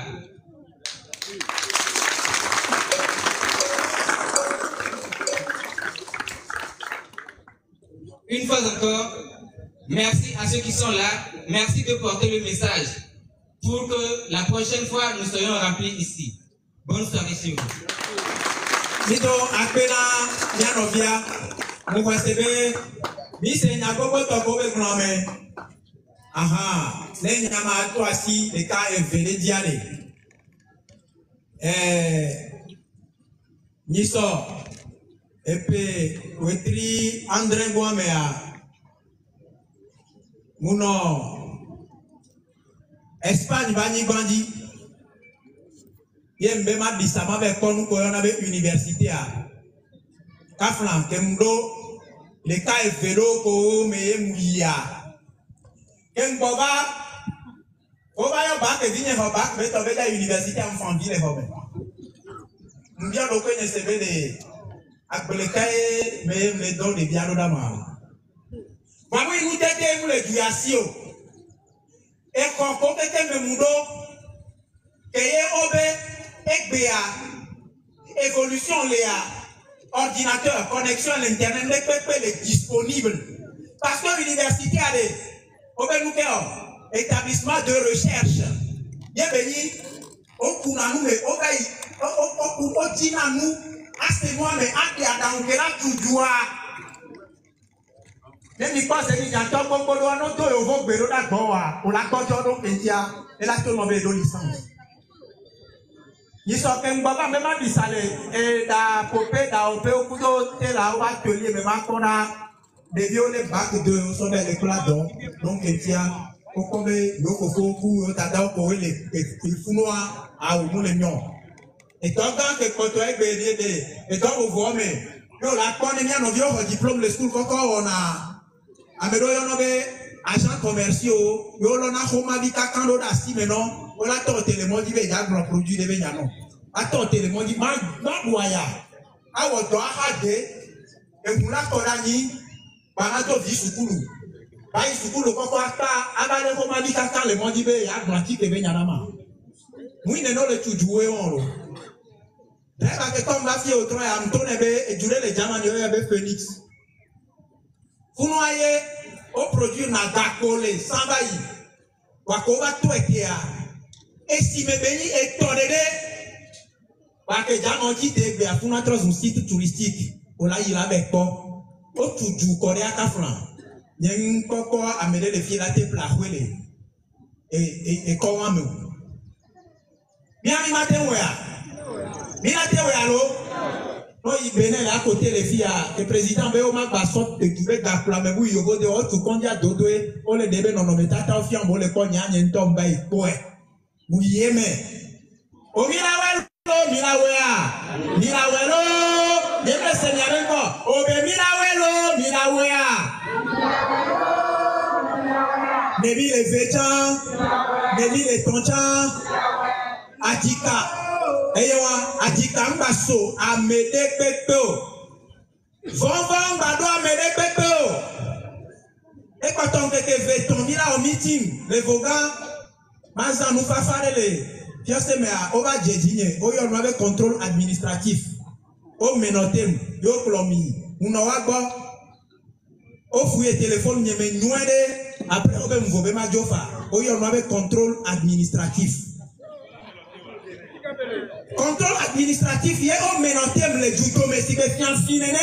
I: Une fois encore, merci à ceux qui sont là. Merci de porter le message pour que la prochaine fois, nous soyons remplis ici. Bonne soirée sur vous.
C: Nito akpena nyanovia mukwasebe mise nyakoko tokobe kunome aha le nyama to asi le ka evele diale niso epe wetri André Guamea muno Espagne bani bandi yembe ma bisama be konu ko yona be université a kaflan kemdo le ka evelo ko me muya kemboba o ba yo ba ke vinye ho ba be to be la université en fondile ho be mbia do ko ne se be de akbele kai me do de biano da ma ba mo igu tete mu le duasio e ko ko tete me mudo keye obe Ekbea, évolution Léa, ordinateur, connexion à l'internet, est disponible. Parce que l'université a des établissements de recherche. Bienvenue, au Kunanou, au Dinanou, Assez moi mais ate adangela tujua. Nemi kwa se ni janto gbogbo ano to yo vo gbero da gbo wa. O la gbojo do pentia e la to mo be do licence. Yi so ke ngba me ma disale e da popé da o pe o kudo te la o ba toli me ma kona de viole bac de so de l'école donc pentia o ko be yo ko fo ku o ta da ko le il funwa a o mo le nyon. Et donc, que quand tu es béni, et donc, vous voyez, yo la connaît bien, nous avons diplôme de school, on a, amédo, on a agents commerciaux, yo l'on a homa vita quand on a si, mais non, on a tenté le monde, il y a un produit de Benyano. A tenté le monde, man, boya, a ou doit hader, et vous la connaissez, barato vi sukulu. Bayi sukulu, quand on a pas, abale homa vita quand le monde, il y a un blanqui de Benyanama. Oui, ne non le tout joué en D'ailleurs, que comme la fille au train, à Mtonebe et durer les diamants, il y avait Phoenix. Vous voyez, au produit n'a d'accolé, sans bailli. Wakova tout est là. Et si mes bénis est toléré, parce que diamant dit que à fond notre site touristique, on l'a il avec pas. Au tout du Coréa Kafran, il y a une coco à mêler les filles à te plahuele. Et comment nous? Bien, il m'a dit, Minate Weyalo, non, il venait à côté les filles, le président Béoma Bassot, de Québec, d'Aflamebou, Yogo, de Haute, Condia, Dodoé, on les débait, non, mais tata, fiam, on les cogne, y tombe, poe. Vous y aimez. Oh, Mirawelo, Mirawea, Mirawelo, Debe Senyareko, oh, Mirawelo, Mirawea. Nebi les vétans, Nebi les tontans, Adika. Eyewa adika mbaso amede pepe. Vonvon bado amede pepe. Et quand on fait ton là au meeting, les vogans, maintenant nous faisons les pièces mais on va dire, on y a contrôle administratif. On menotem, yo plomi, on a quoi? On fouille téléphone, on y met nous après on va me voler ma jofa. On y a contrôle administratif. Contrôle administratif, il y a un ménantème les judo, mais si les fiancés finéné,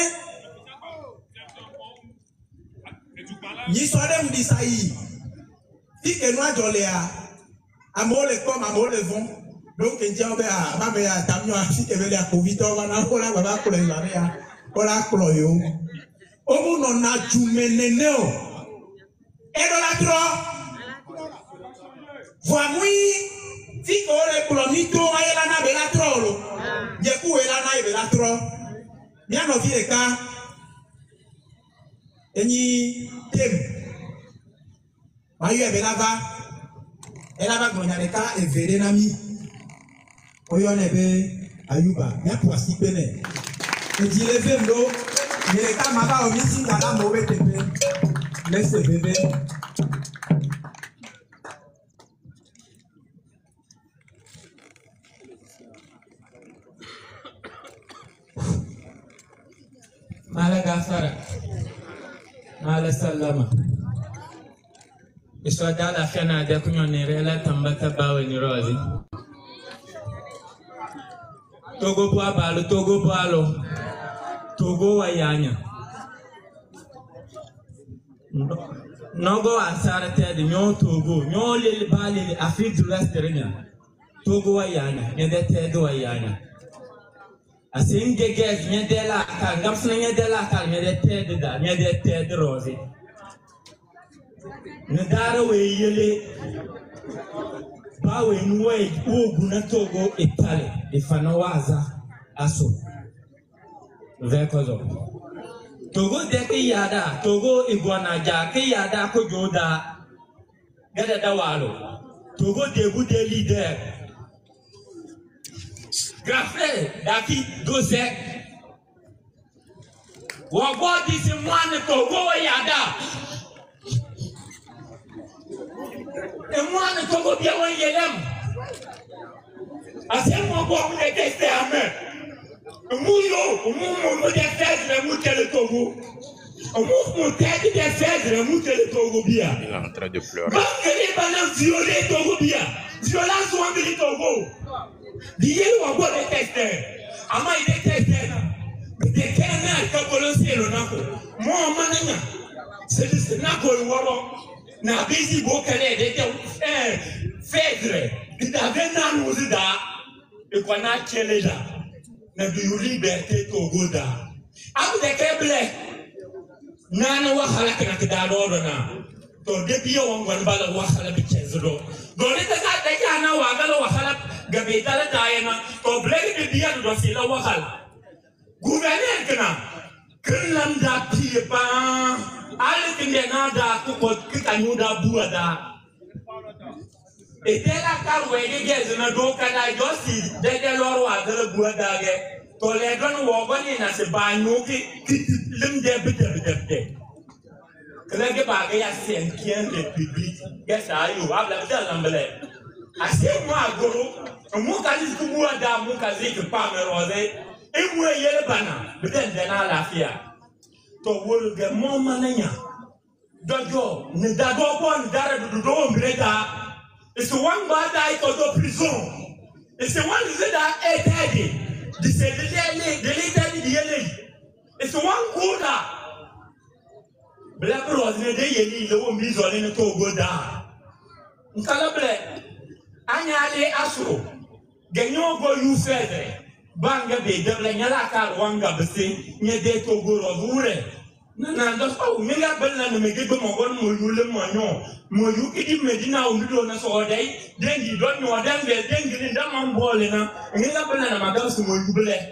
C: ni soirée me dit ça y. Si que nous avons les amour les comme amour les vont, donc il dit on va ma mère tamio si que veut les Covid, on va na kola baba kola ya, kola kloyo. Au bout on a jumené et dans la trop, voyez. Si on est pour le mito, on est là, on est là trop. Il y a beaucoup de là trop. Il y a nos filles de cas. Et ni thème. Mayu est là-bas. Elle a pas gagné les cas et verré nami. Oyo nebe ayuba. Il y a pour six peines. Et dit les femmes d'eau. Mais les cas m'a pas au meeting dans la mauvaise télé. Laisse bébé.
I: Mala gafara, mala salama. Iswa dala fena de kunyo nirela tambata bawe ni rozi. Togo balo, Togo balo, Togo wayanya. Nogo asara tedi nyo Togo, nyo lili bali Afrique de l'Ouest renya. Togo wayanya, nyede tedi wayanya. Asin gege nye de la kal ngam sna nye de la kal nye de tede da nye de tede rozi ne dara we yele ba we nwe ogu na Togo etale ifana waza aso vekozo Togo de ke yada Togo igwana ja ke yada ko joda gada da walo Togo debu de leader Grafé, David Dosek. Wabo disi mwane Togo yada. E mwane Togo biya wan yelem. Ase mwa bo mwen teste ame. Mouyo, mwen de fez le moute le Togo. Mwen tete de fez le moute le Togo biya.
J: Il est en train de pleurer.
I: Bakele banan violé Togo biya. Violence wan de Togo. Diye wabo de teste.
K: ama ide tete na de kena ka polisi lo na ko mo mananya se na ko woro na busy bo kale de te fedre da vena nuzida e kwana keleja na du liberté to goda abu de keble nana wahala kana kidalo na to depuis on va bala wahala bi chezro dole ta ta kana wagalo wahala gabe tala tayena to blek de dia do sila wahala gouverneur kana kullam da pipa ale tinde na da ko kitanyu da buada etela karwe de gezna do kana josi de loro agalo buada ge to le don wo bani na se banyu ki lim de bidde Kelege bagai ya cinquième république, qu'est-ce que ça y est? Abla bida l'ambele. Assez moi goro, mon kazi kubuwa da mon kazi que pas me rose, et moi yele bana, bida ndena la fia. To wolo ge mon mananya. Dojo, ne dado bon dara do ombreta. Et ce one bada iko do prison. Et ce one zeda etedi. De se de yele. Et ce one kuda. Black Rose ne de yeli le wo mizo ne to goda nkala ble anya ale aso genyo go yu fedre banga be de ble nyala ka wanga bese nye de to go rovure na ndo so mi ga bella no me ge go mo gon mo yu le mo yu kidi medina o ndo na so dai dengi don no dan be dengi ni da man bole na ngi ga bella na maga so mo yu ble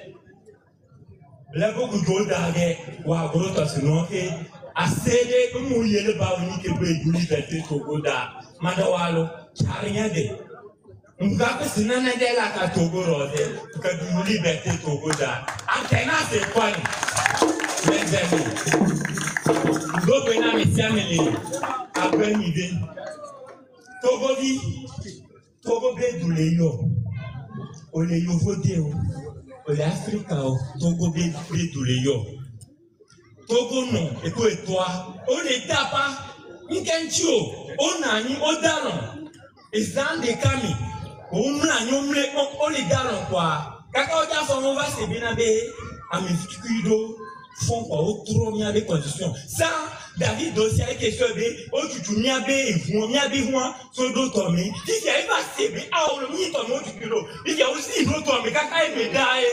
K: go goda ge wa grota sino ke asede umu yele ba woni ke be liberté to goda madawalo charinya de ngaka sinana de la ka to gorode ka du liberté to goda antena c'est quoi mes amis do bena mi tiameli abeni de togo be duleyo o le yo vote o le Africa o togo be duleyo Togo non, et toi, on est tapa, Nkencho, on a ni odalon, et Zan de Kami, on est dalon quoi. Kaka oja on va se bien abe, à mes cuido, font quoi, au trop bien des conditions. Ça, David dossier avec les cheveux, au tutu miabe, moi, sur d'autres hommes. Il y a pas c'est bien, ah, on le mit en mot du kilo. Il y a aussi d'autres hommes, kaka est médaille.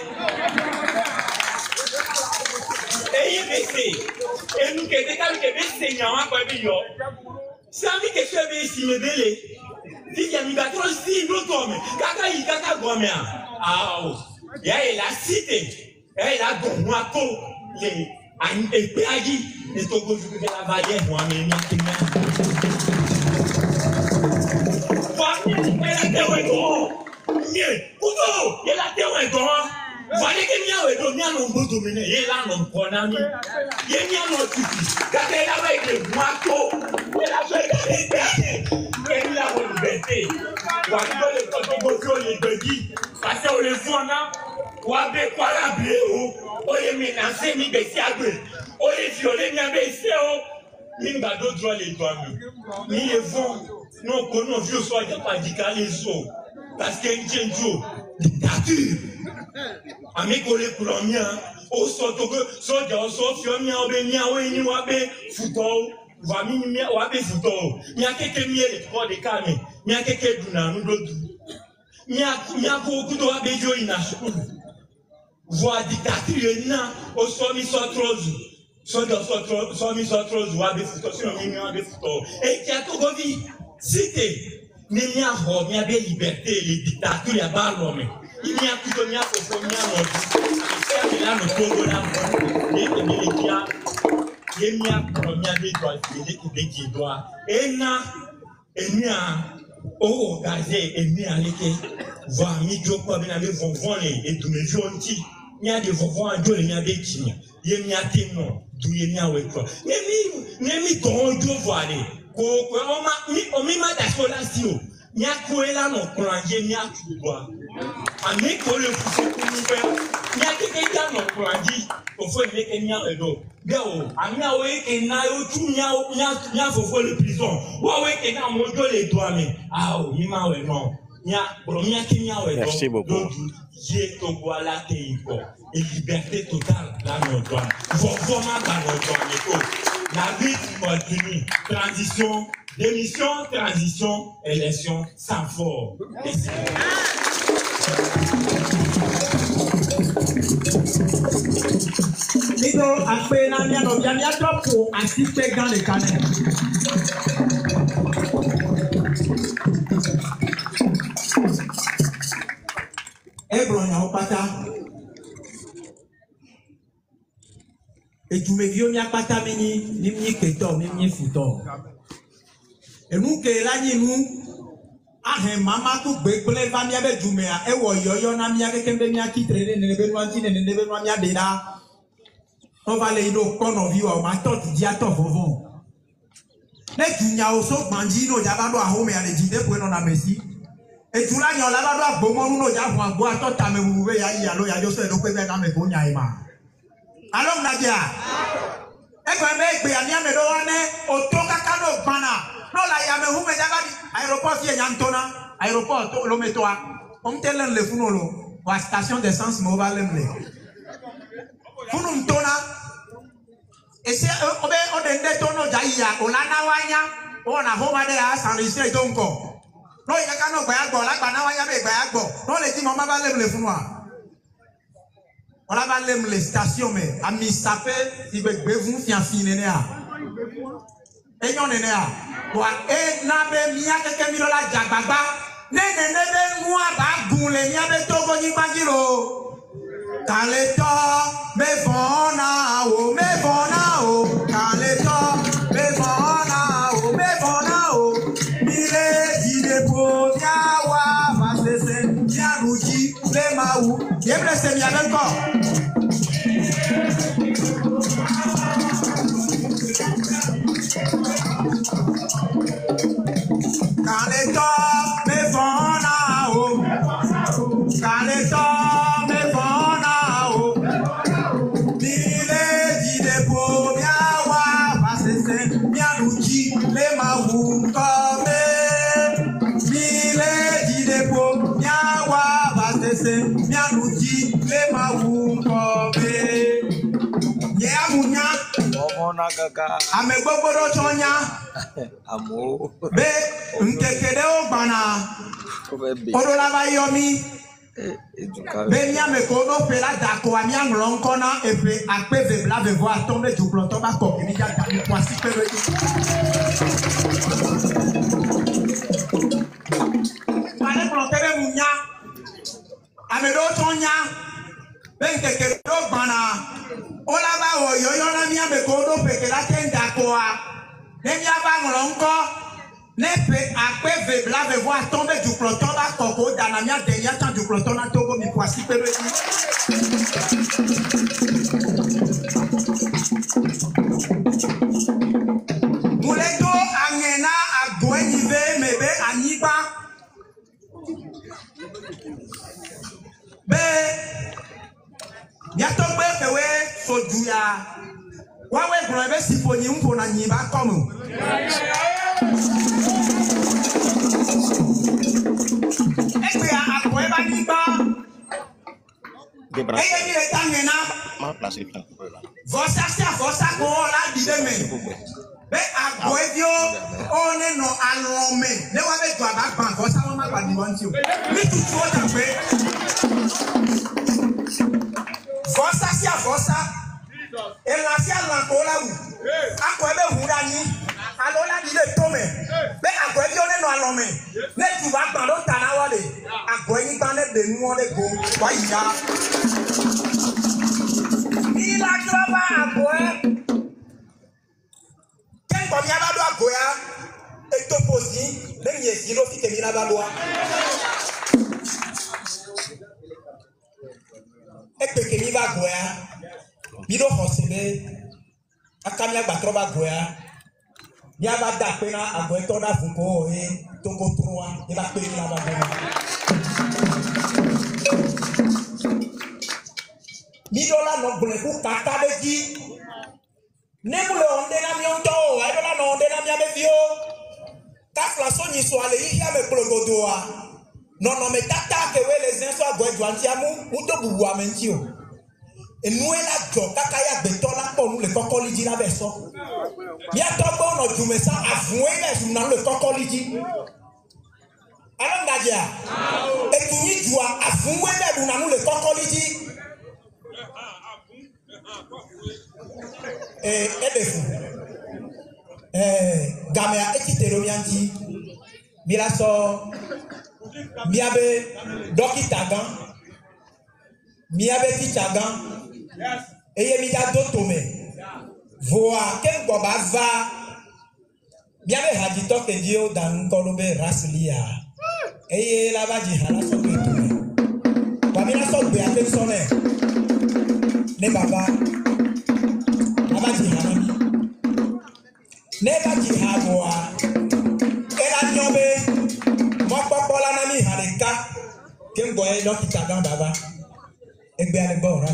K: Et nous qui sommes enseignants, si on dit que je vais ici me délai, si il y a mis trop si nous sommes, kaka gomia, ah, il y a la cité, il y a la gomoako, les péagi, les togo je vais la valer, moi, mais il y a la terre. Voilà que nous avons donné un nombre de domaines, et là, nous prenons. Il y a un autre type. Quand elle avait les moitos, elle a fait des derniers. Et nous avons liberté. Voilà que les photos, les buggy, parce qu'on les voit là, on a des quoi la blé, on les menace, on les baisse à gueule, on les viole, on les baisse, on les droits les doigts. Nous les vont, nous connaissons vieux soir, il n'y a pas d'icalisation. Parce qu'il y a une dictature. Ami kole kulomia o so to go so jo so fio mia obe mia we ni wa be futo wa mi mia wa be futo mia keke mie le ko de kame mia keke duna nu do du mia ko ku do abe jo ina school voix dictature na o so mi so trozu so do so mi so trozu wa be futo si mi mia be futo e ti a to go vi cité ni mia ho mia be liberté les dictatures ya ba l'homme. Il y a tout le monde qui a fait là le Togo là, il y a des doigts. Et là, il y a au gazé et mis à l'été, voir midi au quoi bien avec vont et tous mes jeunes petits. Il y a des vont à deux, il y a des petits. Il y a des non, d'où il y a avec toi. Mais mi ton deux voilé. On m'a d'association. Il y a quoi là non plongé, il y a tout bois. Ami ko le fufu kunube nya keke ja no plandi o fo ile ke nya edo be o ami awo ke na o tu nya fofo le prison wo we ke na mo do le do ami ah o mi ma we no
A: Merci beaucoup.
K: Et liberté totale dans nos douanes. Vraiment dans nos douanes. La vie continue. Transition, démission, transition, élection sans fort.
C: Nido akpe na mia no bia mia dropo asipe dans le canal. Ebronya opata. Et tu me viens mia pata mini keto mini futo. Et nous que la ni nous ahe mama tu gbegble va mia be jumea e wo yoyo na mia ke kembe mia kitre ne be no anti ne be no mia de da. On va les do kono vi o ma tot dia to vovon. Ne tunya o so banji no ja ba do ahome ale jide po no na mesi. E tula nyo la ba do agbomo nu no ja fun agbo atota me wuwe ya ya lo ya jo so e do pe be na me ko nya ima. Along na dia. E ko me gbe ya mi me do wa ne o to kaka no gbana. No la ya me hu me ja ba di aéroport fi nya ntona aéroport to lo metoa. On telen le funolo wa station d'essence mo va lemle. Funum tona ese obe odende tono jaiya olana wanya ona homa de asanrise donko no yaka no gba agbo lagba na wanya be gba agbo no le ti mo ma ba lemle funwa ola ba lemle station me ami sape ti be gbe fun fian finene a enyo nene a wa e na be mi akeke mi lo la jagbagba nene be mu aba gun le mi abe togo ni gbagiro. Quand les temps me vont na o, quand les temps me vont na o, mire di depo yawa vasese yanuji le mau. Yeble se mi avec encore. Quand les temps me vont na o, quand les temps ame gbogbo do tonya amo be ntekede ogbana odola ba yomi be mi ame ko no pe la dako ami anglon kona epe apeve bla be vo atombe du planton ba ko mi ja dami kwa si pe ane plantere munya ame do tonya be ntekede ogbana ola ba wo yoyo na mi ame ko do pe ke la tenda koa ne mi aba ngronko ne pe apeve bla be vo atombe du planton ba ko ko dana mi ade ya tan du planton na togo mi kwa si pe muleto angena agweni ve mebe aniba be ya to gbe fewe sojuya wa we gro ebe sifoni mpo na nyiba komu egbe akọ eba niba eye mi le tangena vosa ko la bideme be agbo evio one no alome le wa be gba ba vosa mo ma gba ni won ti o mi tutu o ta pe vosa elasia la kola wu akọ ebe hura ni alola di le tome be agbo evio ne no alome ne tu ba gba lo ta na wale agbo yin gba ne be nu won le go wa ya ni la traba agbo kwa mi abado agoya etoposi le nyesi lo fi temi na baloa epeke mi ba goya mi do hosebe akamia gbatro ba goya mi aba da pe na ago to da fun ko to ko troa e ba pe na ba goya mi do la no gble ku kata beji nemulo onde na mi onto adola no onde na mi abefio ka flaso ni so ale yi ya me plogodoa Non, non, mais tata que les uns soient goût d'antiamou, ou de boubou amentio. Et nous, la joie, kakaya béton, là, pour nous, le cocolidi, la version. Il y a tant bon, on joue, mais ça, avoué, mais dans le cocolidi. Alors, Nadia, et qui n'y joue, avoué, mais dans nous, le cocolidi. Et des fous. Gamea, et qui te reviendit, Milaso, Miabe, Doki Tagan, Miabe Tichagan, et Yemida Dotome. Voa, quel goba va, Miabe Hadito que Dio dans Colombe Raslia. Et là-bas, dit Halaso Pétou. Pamela Sok Béaté Sonnet. Ne baba, Baba dit Hanami. Ne dit Haboa. Et la Nyombe, moi, Papa Lanami Haleka, Kem Boye, Doki Tagan Baba. Et bien les bords.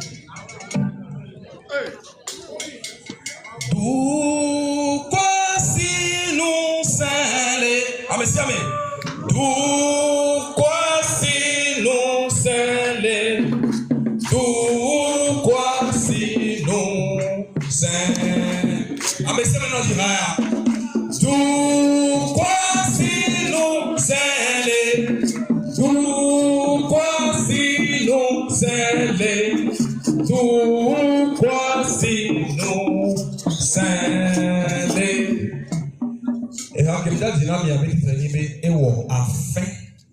H: D'où quoi si nous s'allez. Ah, mais si, amen. D'où quoi si nous s'allez. D'où quoi si nous s'allez. Ah, mais si, maintenant, je dirais. D'où quoi si nous s'allez. D'où quoi si nous allez. D'où quoi si nous s'allez. Et là, comme ça, je n'ai avec Frédéric et on a faim.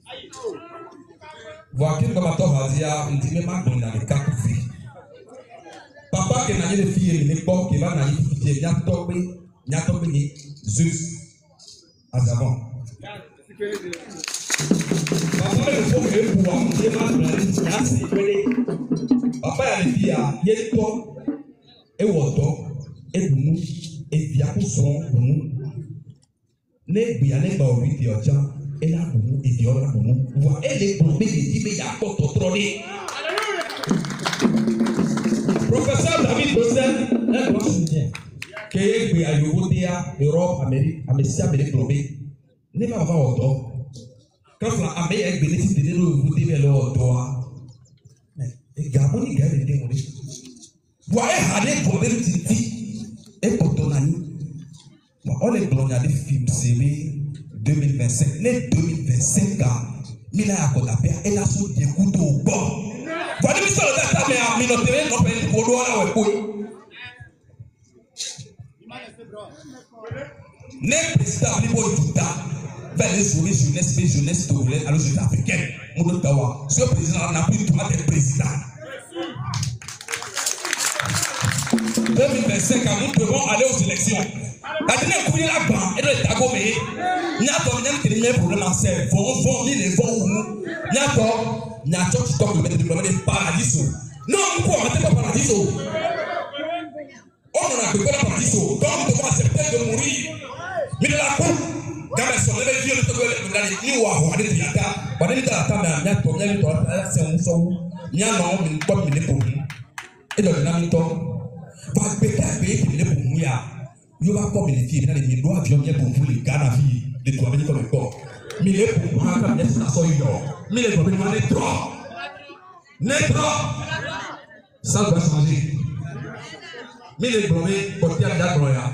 H: Voir qu'il comme à toi va dire, il dit même qu'on a les quatre filles. Papa qui n'a les filles, il n'est pas qui va n'a les filles, il a tombé ni Zeus à avant. Papa il faut que pour monter ma grâce papa il a les filles, il est toi et woto et nous et bien pour son nous. Ne bien ne ba obi di ocha e la bumu e di ora bumu wa e le bumu di be ya ko to trole. Professeur David Bossel un grand soutien que e a Yogodia Europe Amérique Amesia Amérique Globé ne va va odo quand la amé e bénéfice de lo vous dire lo odo mais e gabo ni gade de mo wa e hade ko de titi e ko to nani. On est blonde à des films séries 2025. Les 2025 ans, Mila a condamné et la soude des couteaux au bord. Voilà, mais ça, le mais à minoterie, on peut être pour l'eau à l'époque. Les présidents, les boys du temps, vers les jeunesse togolais, alors jeunesse africaine, mon Tawa. Ce président n'a plus le droit d'être président. 2025 ans, nous devons aller aux élections. La dernière couille la banque et le tagomé. N'y a pas de problème à faire. Vont ni les vents ou n'y a pas. N'y a pas de temps de mettre des paradis. Non, pourquoi on ne met pas paradis? On en a que pas paradis. Donc nous devons accepter de mourir. Mais de la coupe, quand elles sont levées, le temps de les niwa ou aller de yaka. Pendant que la table n'a pas de temps, c'est un son. N'y a non, mais pas de pour nous. Et dans le même temps, va peut-être payer qui pour nous. Il va comme les filles, les doigts viennent bien pour vous, les gars, la vie, les doigts venir comme le corps. Mais les pour moi, comme les stations, mais les doigts venir les droits. Les droits. Ça doit changer. Mais les doigts venir porter à la droite.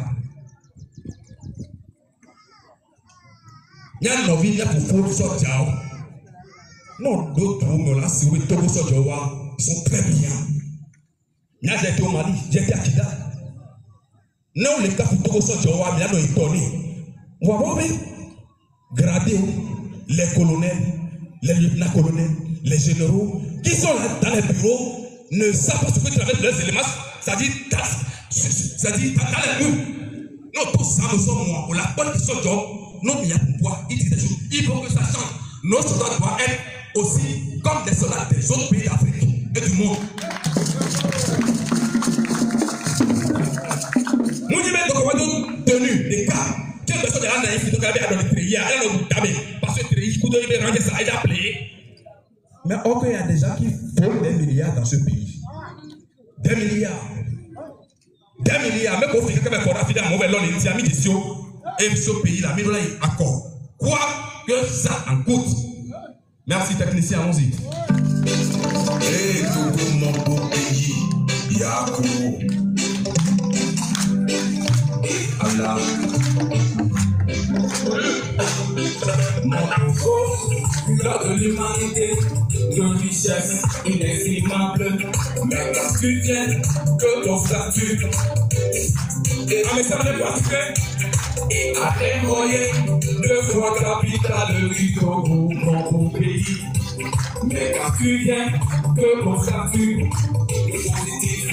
H: Il y a une vie pour sortir. Non, d'autres, on l'a si vous êtes au sortir, ils sont très bien. Il y a des au Mali, j'étais à Kida. Non, les cas pour tout ça, tu vois, bien étonné. On va voir, grader les colonels, les lieutenants-colonels, les généraux, qui sont là dans les bureaux, ne savent pas ce que traversent leurs éléments, c'est-à-dire dans les bureaux. Non, tout ça, nous sommes moi. Pour la bonne question, non, il y a pouvoir, il faut que ça change. Nos soldats doivent être aussi comme des soldats des autres pays d'Afrique et du monde. Nous disons tenu des cas. Quelle personne est là naïf qui doit aller dans le treillis, aller dans le tabé, parce que le treillis, coup de ranger ça, il a appelé. Mais il y a des gens qui volent des milliards dans ce pays. Des milliards. Des milliards. Mais pour faire que mes corps finissent à mauvais long, les amis de Sio, et ce pays-là, mais là, il accord. Quoi que ça en coûte.
G: Merci technicien, allons-y.
H: Et tout mon beau pays, Yakou. Et Allah.
C: Mon info, l'heure de l'humanité, de richesse inestimable. Mais qu'est-ce que tu viens que ton statut? Et à mes services particuliers, et à témoigner de fois capitale du Togo, mon beau pays. Mais qu'est-ce que tu viens que ton statut est positif?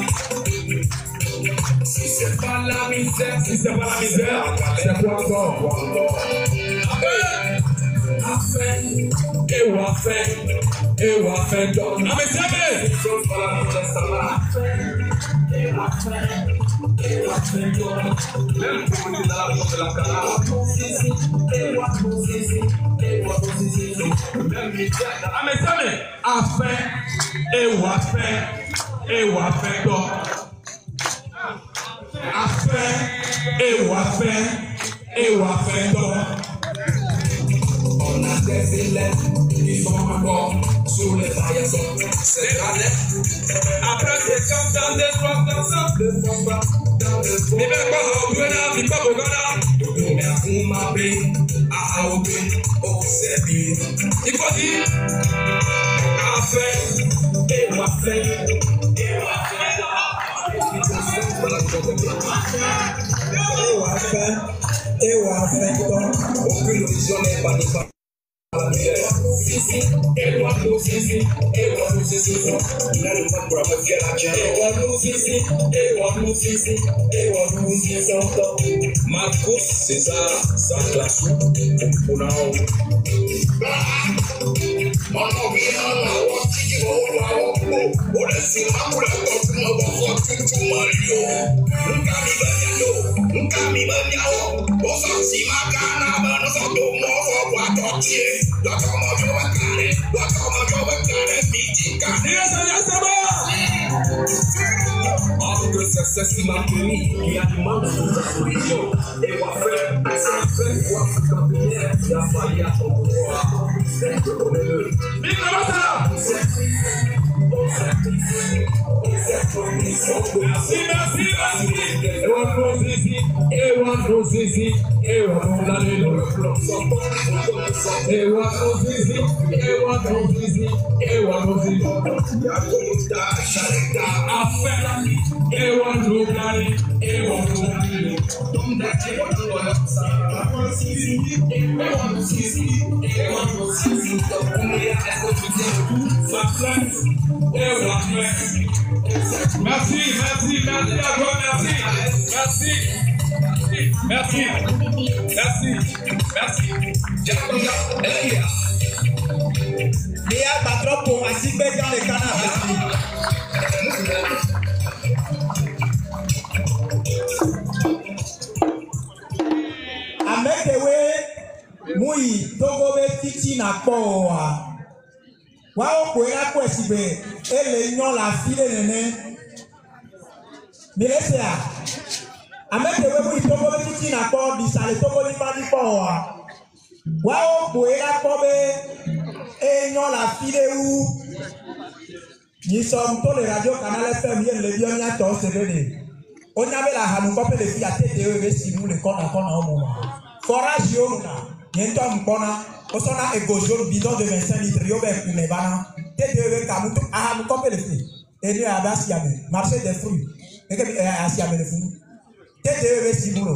C: Si c'est pas la misère, c'est quoi encore? Afin, et ou afin, donc. Ah, mais c'est bien! Même pour nous, là, on fait la canard. Ah, mais c'est bien! Afin, et ou afin, donc. Afin, et ou afin, donc. On a des élèves qui sont encore sous les paillassons. C'est grave. Après ces chants des trois ensemble, de François, dans le fond. Mais même pas au Ghana, mais pas au Ghana. Mais à Koumabé, à Aoubé, au Sébi. Il faut dire, affaire, et ou affaire, et ou affaire, aucune vision n'est pas de ça. Sisi, Eduardo Sisi, Marcos César, Sanclasu, Punao. C'est ma famille qui a du mal dans sa solution. Et on va faire, voir ce qu'on peut faire, il a fallu à ton pouvoir. Connais-le. Mais comment ça? Merci. Et on va aller dans le plan. Et on Merci. Léa patron pour Asibé dans les canards. Amekewe Mui Togo Titi na Poa. Wao Koya Kwesibe ele nyon la file nene. Milesia. Amekewe Mui Togo Titi na Poa bisale Togo ni bani Poa. Wao Koya Kobe nyon la file ou. Nous sommes tous les radios canal FM, les biens n'y a pas de on avait la hanukope de filles à TTE, si nous les connaissons au moment. Forage yona, yento mpona, osona egozo bidon de 25 litres, yobe kumebana, TTE kamutu, hanukope de filles. Et nous avons asiamé, marché des fruits, et que asiamé les fruits. TTE, si nous.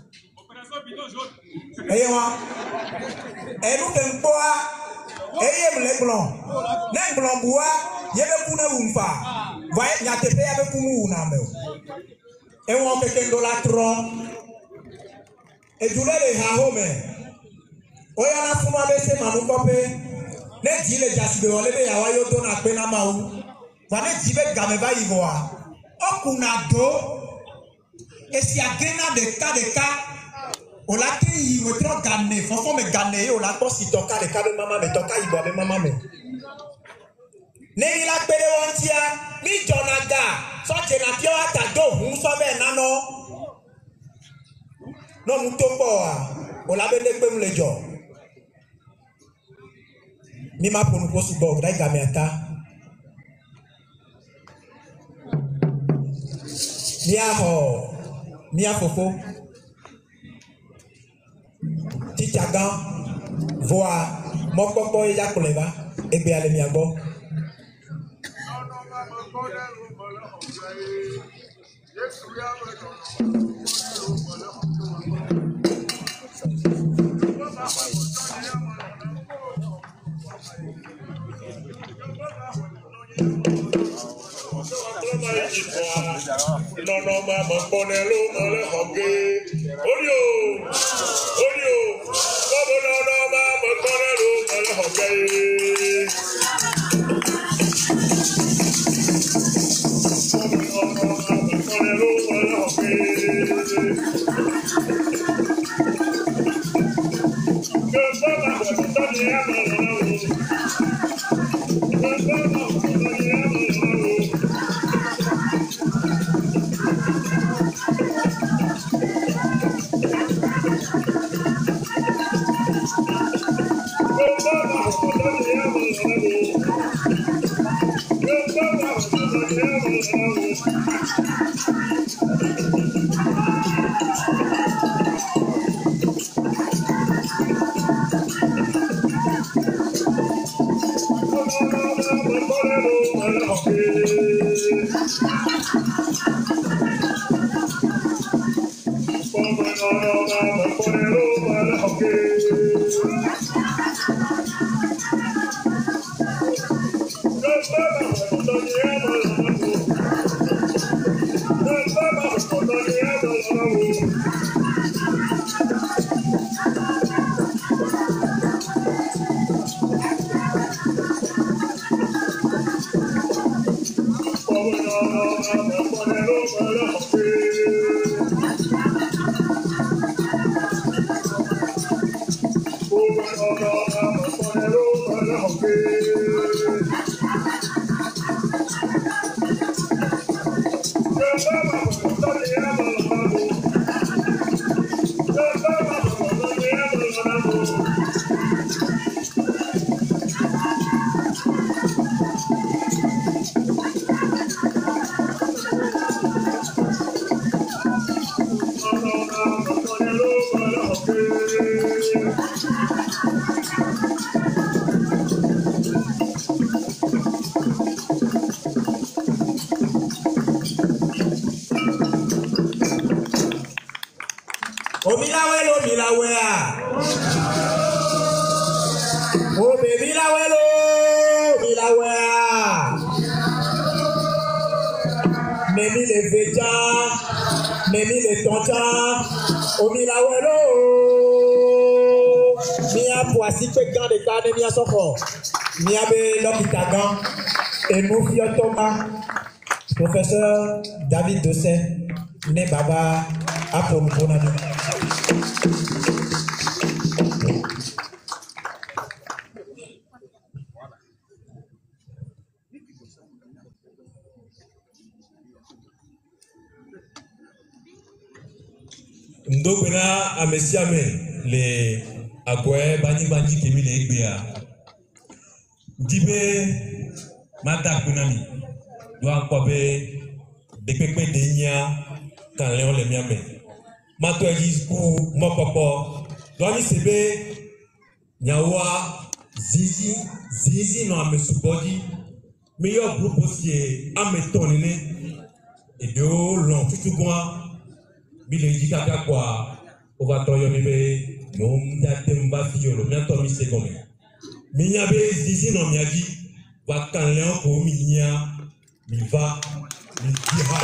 C: Et moi, et nous t'aimons pas. Eyem les blancs, les blancs bois, yebe kuna umfa, voyez, n'y a pas de kumu uname. Et on fait qu'un dollar tron, et du lait les hahome. Oya na fuma bese manukope, ne dile jasibe olebe ya wayo dona pena mau, wane jibe gameba ivoa. Okunado, et si a gena de cas. On l'a dit, il me trompe gagné, faut me gagner, on l'a pas si ton cas de maman, mais ton cas il boit maman. N'est-il la péré wantia, mi jonaga, soit tu n'as pas à ta dos, nous sommes nano. Non, nous tombe pas, on l'a belle comme les gens. mi ma pour nous pour sous bord d'ailleurs gameta mia fofo titiagan voa mokpokpo ya koleba egbe ale miagbo
A: Nono mama ponelo mole hoge. Odio. Bobo nono mama ponelo mole hoge. Bobo nono mama ponelo mole hoge.
C: Et nous fions Thomas, professeur David Dosset, né Baba Aponuponani.
L: Ndobena amesiame le akwe bani kemi le egbea. Dibe mata kunami do akwabe depepe denya kan leon le miame. Mato eji ku mopopo do ani sebe nyawa zizi no amesubodi meilleur groupe aussi ametonene et de long tout quoi bilenji kaka kwa ovatoyo mibe no mdatemba fiolo miato mi segome minya be zizi no miaji va kan leon ko minya mi va mi diha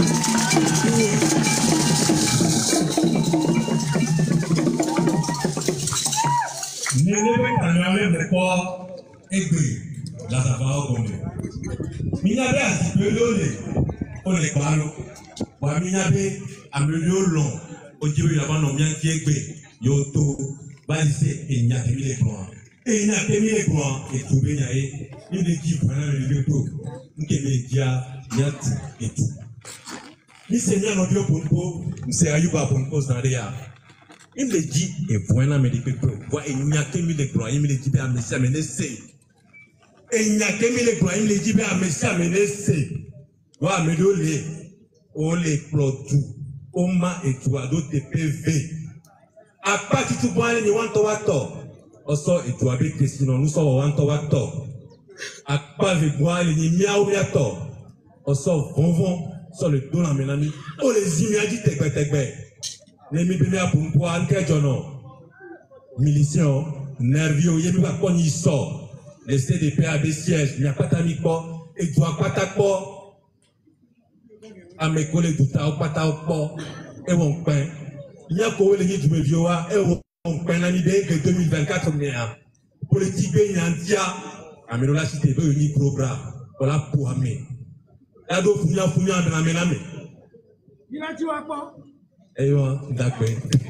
L: nene be kan leon le ko egbe la sava o gombe minya be asipelole o le palo wa minya be amelio long ojibe yaba no mian kiegbe yo to balise enya kemile plan enya kemile plan et tout benya e ni de ji pana le to nkeme dia nyatu et tout ni seigneur no dio pompo mse ayuba pompo zanria il le dit et voilà me dit que wa enya kemile plan il me dit be amesi amene sei
B: Et il y a que les gloires, il me dit, à Messie, à Ménessé. Wa me do le o le plotu o ma etu ado TPV apa ti tu bwan ni wan to wato o so etu abe kesino nu so wan to wato apa ve bwan ni miaou miato o so vonvon so le don na menami o le zimi aji tegbe ne mi bi mi apumpo anke jono milition nervio yebi ba ko ni so le CDP a des sièges mi apata mi ko etu apata ko à mes collègues tout à pata au et on peint. Il y a quoi les gens du Mévioa et on peint l'année de 2024 mais politique il y a un dia à mes la cité veut une programme voilà pour amener. Là donc il y a fouillé dans la méname. Il a dit quoi? Eh bien d'accord.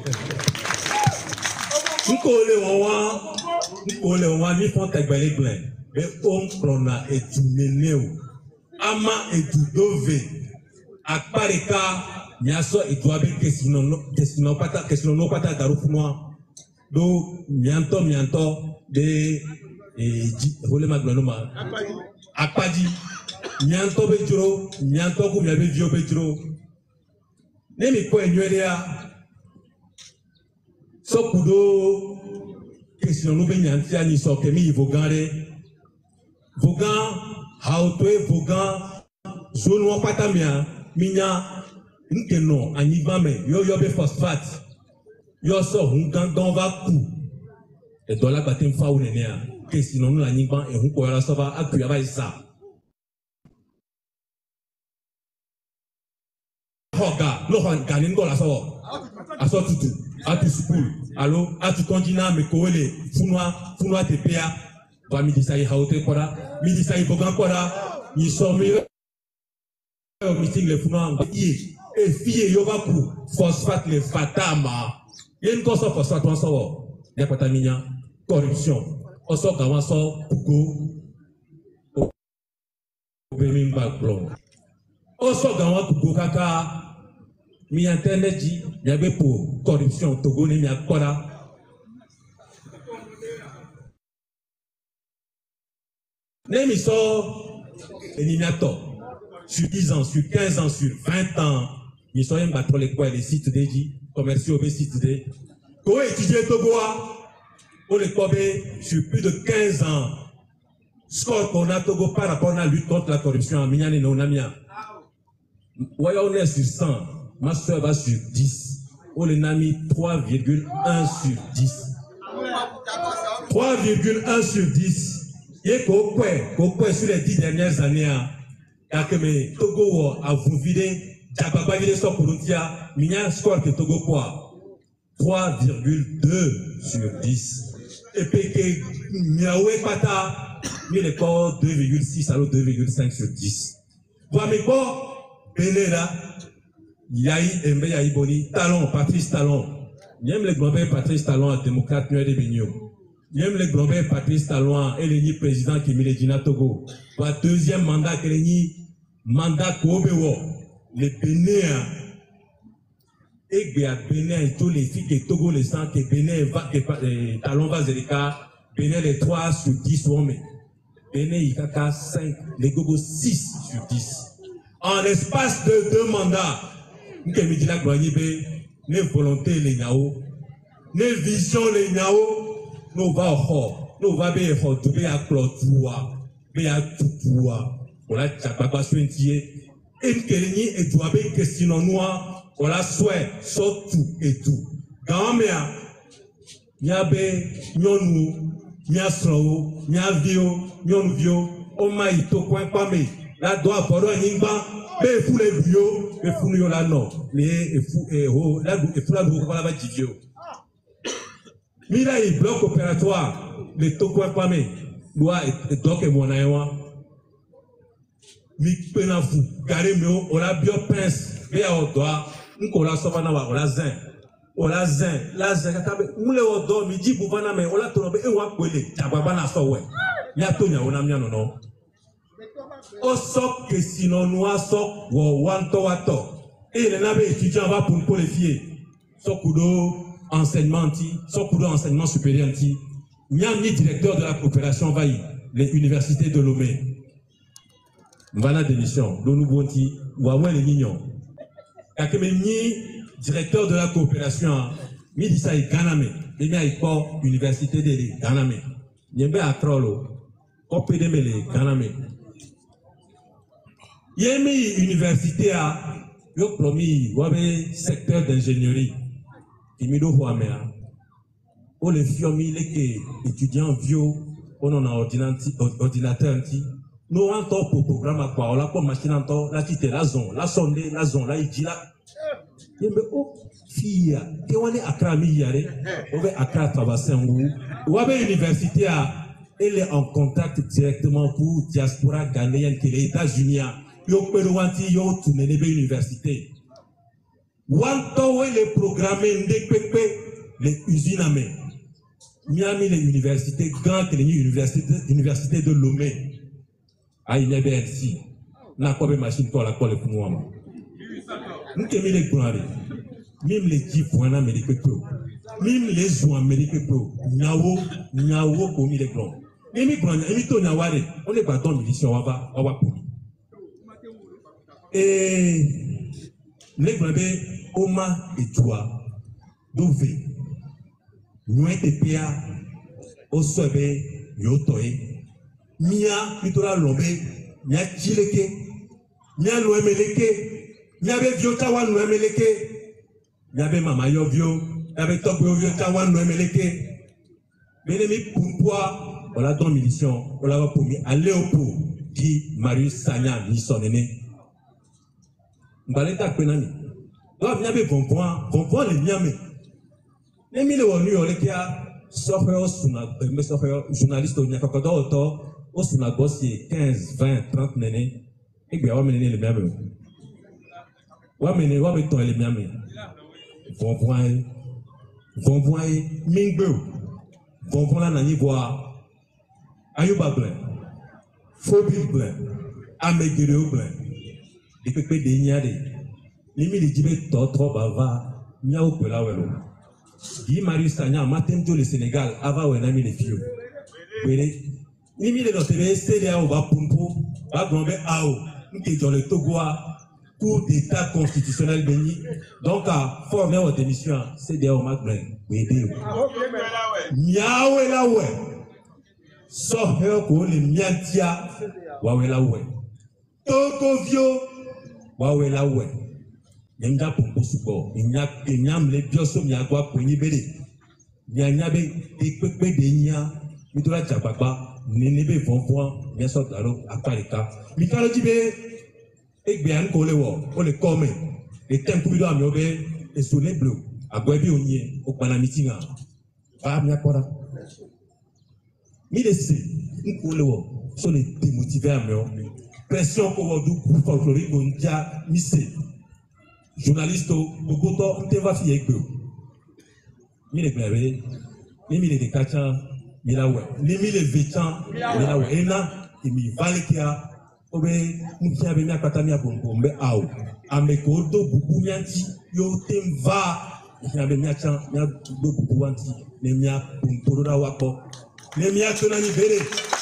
B: Nous collons on ni font tes belles plein mais on prend et tout néo ama et tout dove. Apareka nyaso itwabe kesino no pata garufunwa do mianto de vole magnanoma akpaji mianto bejuro mianto ku miabe vio bejuro nemi ko enwelea so kudo kesino no be nyantia ni so kemi vogare vogan hautwe vogan zone wa patamia minya nkeno anivame yo be phosphate yo so hungan don va ku e dola batem fa unenea ke sinon la nigban e hun ko la so va akuya ba isa hoga lo han ganin go la so aso tutu atu school allo atu konjina me ko wele funwa tpa ba mi disai haute kora mi disai bogan kora ni so mi meeting les fous et fille yovaku phosphate les fatama yen ko so phosphate on so ya pataminya corruption on so gawan so pugo o bemin ba blon on so gawan pugo kaka mi internet ji ya be pour corruption togo ni mi akora nemi so eliminator sur 10 ans, sur 15 ans, sur 20 ans, ils sont même battre les quoi, les sites dédiés, commerciaux, les sites dédiés. Quand étudier Togoa, on les cobe sur plus de 15 ans. Score qu'on a Togo par rapport à la lutte contre la corruption en Mignane et Nonamia. Voyons, on est sur 100, ma soeur va sur 10. On les a mis 3,1 sur 10. 3,1 sur 10. Et qu'on sur les 10 dernières années, Akeme Togo a vous vidé, Jababa vidé son Kuruntia, Minya score que Togo quoi 3,2 sur 10. Et puis que Miaoué Pata, il est pas 2,6 alors 2,5 sur 10. Vous avez quoi Benera, Yaï Mbe Yaï Boni, Talon, Patrice Talon. J'aime le grand-père Patrice Talon, démocrate Nué de Bignon. J'aime le grand-père Patrice Talon, et le président qui est Dina Togo. Pour deuxième mandat, que le mandat Kobewo, le Bénin, et bien Bénin, tous les filles que Togo, les gens que Bénin, Talon va Zerika, Bénin les 3 sur 10 hommes. Bénin, il y a 5, les Gogo 6 sur 10. En l'espace de 2 mandats, nous avons dit la Guagnibé, nos volontés les Niao, nos visions les Niao, nous va nous va bien faire tout bien à clôture, bien à tout voilà, Tchapapa Suentier, et Kéligny et Douabé, question noire, voilà, souhait, surtout et tout. Gamia, Niabe, Nyonou, Niasro, Niavio, Nyonvio, Omaïto, Coin Pame, la doigt pour un Ningba, mais fou les bio, et fou nous la non, les fou et ho, la fou la boue, voilà, Divio. Mila il bloc opératoire, les Tocoin Pame, doit et donc et mon aïwa. Mi penafu, carrément, on a bio pince, bien au doigt, on a sauvana, on a zin. On a zin, la zin, on l'a au doigt, midi, bouvana, mais on l'a tombé, et on a collé, tababana, so ouais. Y'a tout, y'a on a mis non, non. O sok que sinon, nous a sok, ou wanto wato. Et les nabés étudiants va pour les filles. Sokudo, enseignement, sokudo, enseignement supérieur, Miam ni directeur de la coopération va y.
L: les universités de Lomé. Voilà des missions. Nous nous dit, ouah les mignons. Kakemeni, directeur de la coopération, mi dit ça est Ganame. Il y a une université de Ganame. Il y a un trollo. Opédé les Ganame. Il y a une université à yo promis, ouah secteur d'ingénierie. Qui me doit voir mais on les filles les étudiants vieux on en a ordinateur anti nous rentrons pour programme à quoi on l'a pas machine en temps la tite la zone la sonde la zone là il dit là mais oh fille que on est à Krami yare on va à Kratabasen ou à l'université à elle est en contact directement pour diaspora ghanéenne qui les États-Unis yo peruanti yo tourner les universités wanto les programmes ndekpepe les usines à main Miami les universités Gant les universités de Lomé ah il y a bien ici n'a pas de machine pour la colle pour moi nous qui les grands même les dix points américains même les zones américains niawo comme les grands même les grands même tout niaware on est pas dans mission waba pour et les grands Oma et toi, Douvé, nous TPA, au Sobe, Yotoe, Mia, Mitola Lombe, Mia Chileke, Mia Loemeleke, Mia Viotawan Loemeleke, Mia Mama Yovio, Mia Tokyo Viotawan Loemeleke, Bénémi Pumpoa, on l'a dans mission, on l'a pour lui, à Léopold, dit Marius Sagna, ni son aîné. Mbaleta Penami. Donc, il y avait bon point les miens. Les mille on les qui a journaliste au Nyakakodo au Sunagosi 15, 20, 30 nénés. Et bien, on va mener les miens. On va mener les miens. Bon point, Mingbe. Bon point là, n'ani voir. Ayuba blanc. Phobie blanc. Amégéré blanc. Les pépés des niades. Les militaires trop bava, miao pela welo. Guy Marius Sagna, matin tout le Sénégal, ava ou nami les filles. Les militaires dans TV, CDA ou va pumpo, va gombe ao, nous dans le Togo, cours d'état constitutionnel béni. Donc à former votre émission, CDA ou Macbren, oui, miao et la ouais. Sauf que les miantia, wawe la ouais. Togo vio, wawe la ouais. Nyanga pompo suko, nyam le bioso nyagwa kwenye bede. Nyanyabe ekpekpe de nya, mitola chapapa, nenebe fonfon, nyaso daro akarika. Mikalo jibe, ekbe an kolewo, ole kome, le tempo bido amyobe, e sone bleu, agwebi onye, okpana mitinga. Ba myakora. Milese, nkolewo, so le démotivé amyo. Pression ko wodu pour folklorique onja mise. Journaliste, Bogoto, on te va fier que. Il est clavé, il est des kachans, il a ouais. Il est véchant, il a ouais. Et là, il m'y va les kia. Obe, nous qui avons mis à Katamia Bombe, ao. Amekoto, Boubou Mianti, yo tem va. Il y avait mis à Chan, il y a Boubou Anti, les mia Puntoroda Wako. Les mia Tonani Bere.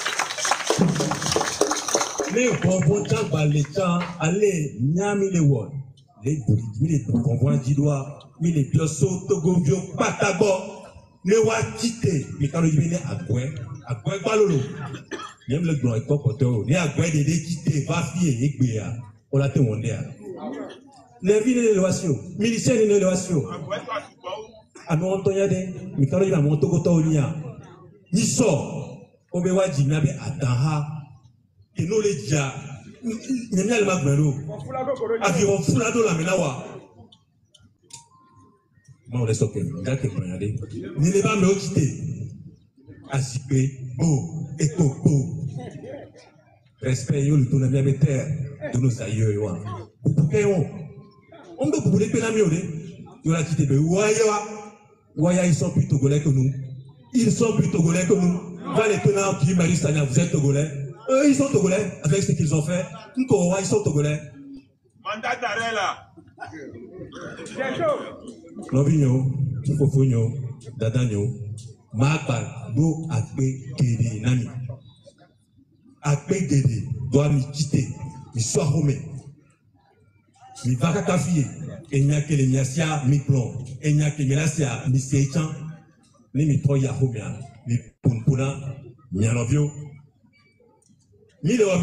L: Les bonbons Tchamba, les Chan, allez, Niami les Won. Les convois d'Idoua, les pioso, Togobio, Patago, les Wakite, les Kalojibene, Agwe, Balolo. Même le grand écopoteur, les Agwe de l'équité, Vafié, Egbea, on l'a témoigné. Les villes d'élévation, miliciens d'élévation. À nous entendons, les Kalojibene, mon Togotonia, ils sortent, Obewa Jinabe, Ataha, et nous les dia. Nyanya le magbero. Avion fulado la menawa. Moi on laisse ok. Jacques est regardé. Ni les pas me quitter. Asipé, beau, éco, beau. Respect yo le tourne bien terre de nos aïeux yo. Pourquoi on doit pour les pénamiolés. Yo la quitter be Waya ils sont plus togolais que nous. Ils sont plus togolais que nous. Va les tenants qui Marius Sagna, vous êtes togolais. Eux, ils sont togolais avec ce qu'ils ont fait. Ils sont togolais. Mandat d'arrêt là. Lovigno, Fofonio, Dadanio, Mapa, Do, Akpe, Kiri, Nami. Akpegede doit me quitter. Mi soit home. Mi vakaka fie. Enya ke le nyasia mi plomb. Enya ke melasia mi seichan. Ni mi toya home. Mi punpuna. Mi anovio. Mille wa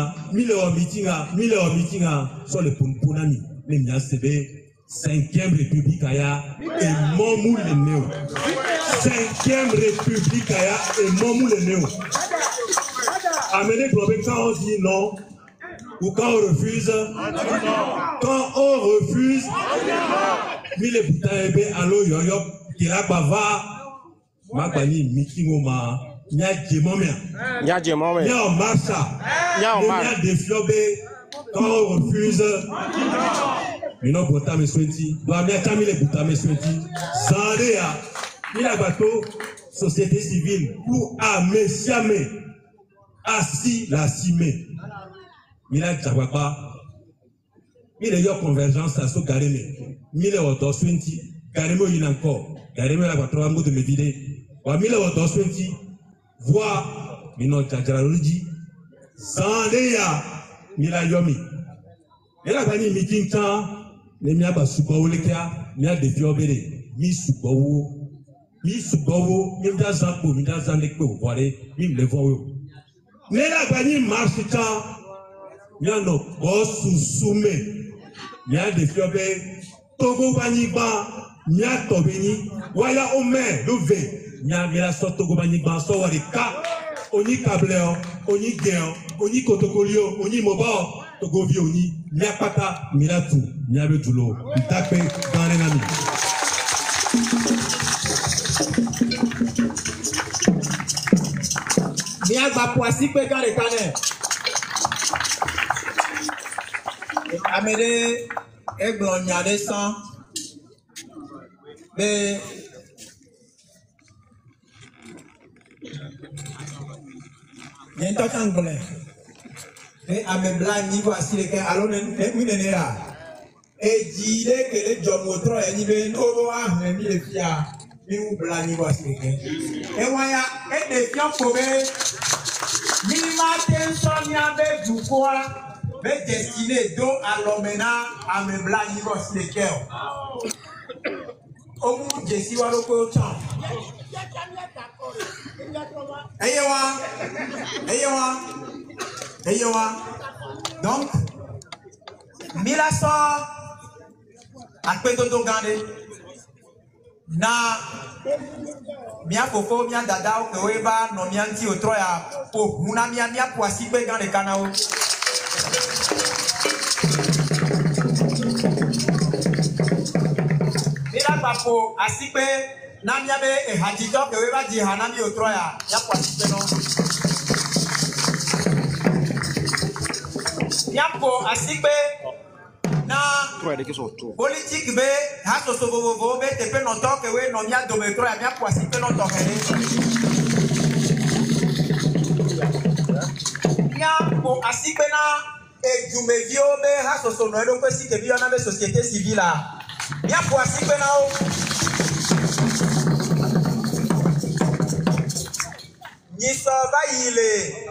L: meetinga sur le punpunami. Les miasebe. 5e République aya et Momou le Néo. 5e République aya et Momou le Néo. Amenez problème quand on dit non ou quand on refuse. Quand on refuse, mille boutins ebe allo yoyo qui la bava magbani meeting oma nya jemomia.
A: Nya jemomia.
L: Nya marcha. Nya défiobe quand on refuse. Mais non, Bota me souhaiti, doit bien terminer les Bota me souhaiti. Zandéa, il a bateau, société civile, pour amesiame, assis la cimé. Il a Djawaba, il a eu convergence à ce Gareme, il a eu auto souhaiti, Garemo il encore, Gareme la bateau de me vider, ou il a eu auto souhaiti, voix, mais non, Djadjarologi, Zandéa, il a yomi. Il a gagné meeting temps. Ne mia ba subawo lekia mia de fiobere mi subawo mi da zampo mi da zande ko vore mi le vowo ne la gagner marche ta mia no bo susume mia de fiobe togo bani ba mia tobeni waya ome love mia so togo bani ba so wari ka oni kableo oni geo oni kotokolio oni mobo togo vi oni mia pata miratu Niabe Tulo, Itape, Banenami.
C: Niagba Poissy Pekane Kane. Amede Eglon Yade San. Mais il y a un temps anglais. Et à mes blagues, niveau à Sileke, alors nous là. Et dit que les gens montrent et ils veulent nous voir, mais ils les fiers. Nous blagues, niveau à Sileke. Et voilà, et des fiers pour eux. Minimatin sonia avec du quoi, mais destiné d'eau à l'omena à mes blagues, niveau à Sileke. Au bout de si walo ko chan. Eyewa. Donc, Milaso a Pedodo Gande na mia fofo mia dada o keweba no mia nti o troya o muna mia Poissy pe Gande kanao. Mira papo asipe na mia be e hajito keweba di hanami o troya ya Poissy pe no. Yampo asipe na politique be haso sobobo be te pe no toke we no mia do metro ya mia Poissy pe no toke Yampo asipe na e jumevio be haso sono ero kwesi ke bio na be société civile la mia Poissy pe na o ni sova ile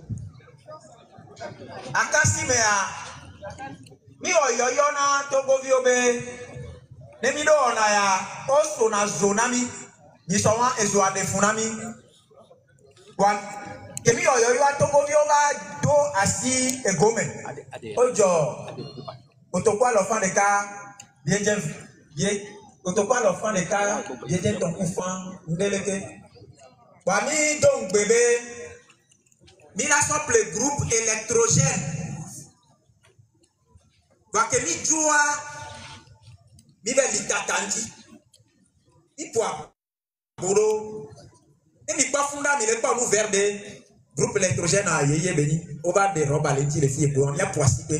C: Akasimea mi oyoyo na togo viobe ne mi do na ya oso na zonami ni so wan ezo adefunami wa ke mi oyoyo a togo vioba do asi egome ojo otokwa lo fan de ka bien otokwa lo fan de ka bien ton enfant ndeleke wa mi don bébé Mila sople le groupe électrogène. Parce que mi joua, mi ve litatanti. Mi poa bolo. Et mi pas funda mi le pas ouvert de groupe électrogène à yeye beni. On va de roba les filles pour on y a Poissy. Et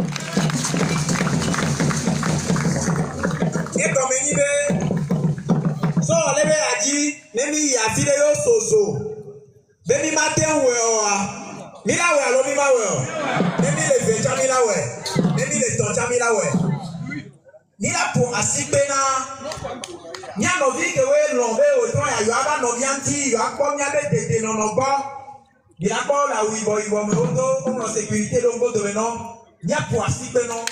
C: comme il veut, so lebe a dit, nemi ya file yo sozo. Bemi matin wewa, mila we alo mi ma we, nemi le veja mila we, nemi le tonja mila we. Mila pour asipena, nya no vi ke we lombe o ton ya yo aba no bianti yo akpo nya be tete no no gbo. Il a pas la oui, il va me rendre comme la sécurité, le mot de maintenant. Il y a pour assis maintenant.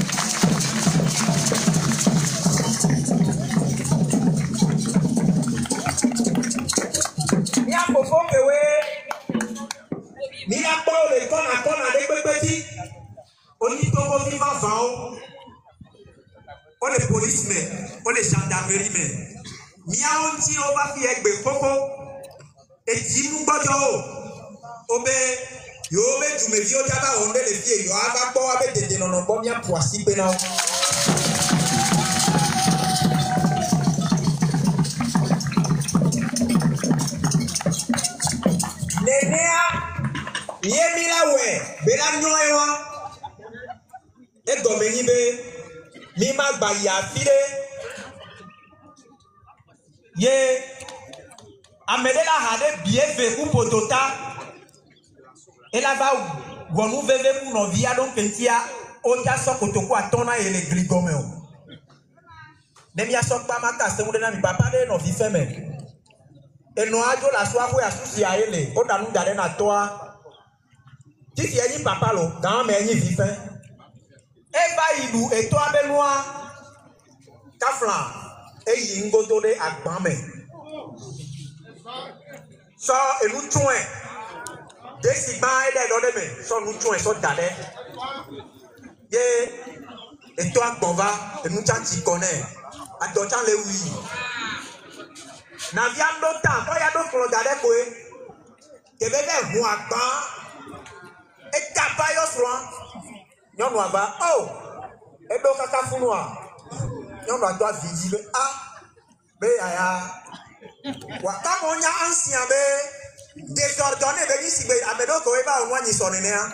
C: Il y a pour que oui. Il y a pas le con à des petits. On y tombe vivant vent. On est policemen, on est gendarmerie men. Il y a un petit on va faire avec des coco. Et dis nous bojo. Obe yo be tu me vieux taba on les filles yo aba bo avec des non bon bien pour assis bena. Nenea yemila we bela nyoewa. E domeni be mi ma gba ya file ye amedela hade bieve ku potota ela va wonu veve ku no via donc entia o ta so kotoko atona ele gligome o ne mi aso pa maka se mu de na mi papa de no vi feme e no ajo la so aho asusi a ele o danu dare na toa ti fi eyin papa lo dan me eyin vi fe eba ilu eto abelua kafla eyi ngodo de agbame so elu tun e desi ba ele do de me so nu tun e so dade ye eto agbova enu chanti kone adotan le wi na viando tan to ya do klo dade ko e ke bebe hu agba e tapa yo so nyɔnu ava oh eɖo kaka funua nyɔnu ado avidi be a be yaya wa kamo nya ancien be désordonné be nisi be ameɖo ko eva onua nyi sɔ nenea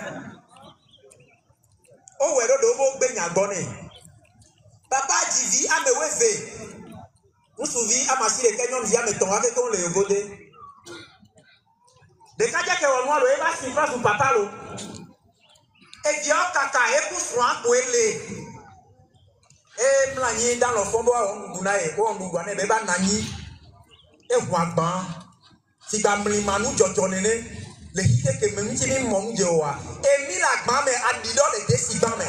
C: o wɛ ɖo ɖo bo gbe nyagbɔ ne papa dzivi ame weve ŋutsuvi amasi ɖeke nyɔnuvi ame tɔ̃ ake ko le yovo de ɖeka dze ke wɔ nua lo eva si fa su papa lo. Et Dieu kaka époussoir pour les et mlani dans le fond on gunae on gugane beba nani e wagban si gamli manu jojonene le hite ke memi ti mi mon jewa e mi la gban me adido le desi gban me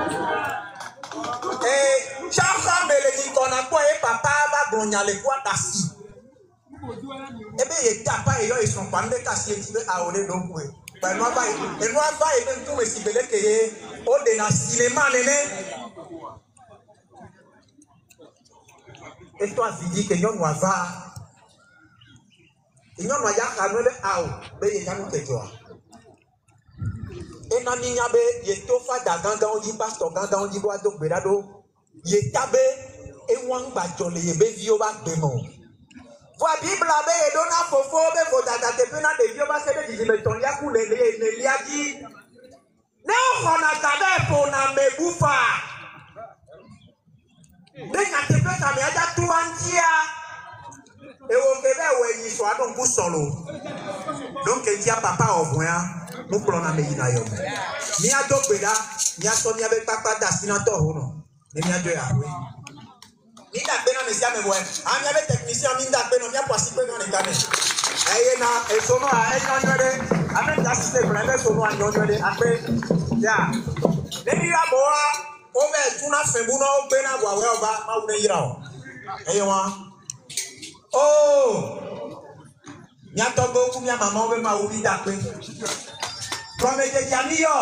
C: e chacha me le ni kona ko e papa ba gronya le kwa dasi e be ye tapa e yo e son pande kasi e ti be a ole do ko et nous avons et tout si belé que au de na cinéma nene et toi vidi que nous va et nous ya kanole ao be ye yanu kejoa et na ninya be ye to fa da ganga on dit pasteur ganga on dit boa do berado ye tabe e wan gba jole ye be vi o ba gbe mo. Voix Bible abe edona fofo be vodata tepena de Dieu ba sebe dizimeton ya ku le liagi ne khona tabe pona mebufa de na tepeta me aja tuantia e wo kebe we yi so adon ku solo donc etia papa ovoya mu plona me yina yo mi ado gbeda mi aso mi abe papa da sinator hono ne mi ado ya we ni da pena me sia me boy ami abe technicien mi da pena mi akwasi pe no ne kane eye na e sono a e nyonyode ame da system na be sono a nyonyode ape ya ne mi ya boa o be tuna fembu no gbe na gwa we oba ma wu ne yira o eye wa oh nya to go ku mi mama o be ma wu bi da pe from e je jani yo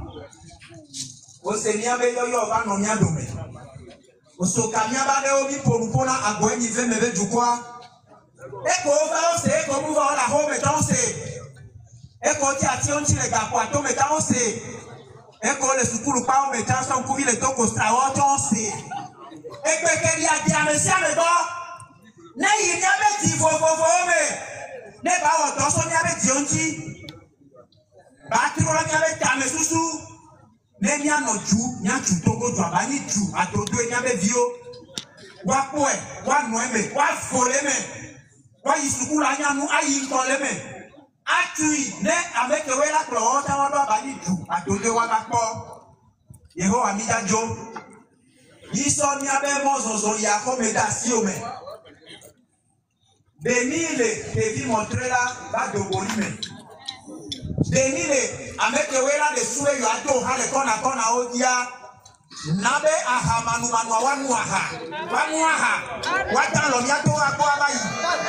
C: o se mi abe yo ba no mi adome oso kamia ba de obi porupona agwenyi ve mebe jukwa eko va o se eko mu va la ho meton se eko ti ati on ti le ga kwa to meton se eko le sukulu pa o meton so ku vi le to ko stra o ton se ekpe ke dia dia me sia me bo na yi nya be ti fo me ne ba o to so nya be ti on ti ba ti ro nya be ta me susu ne mia no ju nya tu togo ju abani ju adodo nya be vio wa po e wa no eme wa fole me wa yisukulu anya nu ayi nko le me atui ne ameke we la klo o ta wa do abani ju adodo wa ba po Yehowa mi da jo yiso ni abe mo zozo ya ko me da si o me be mi le te vi montrer la ba do boni me Denile amekewela de suwe yo ato hale kona odia. Nabe aha manumanwa wanuaha. Watalo miato ako abayi.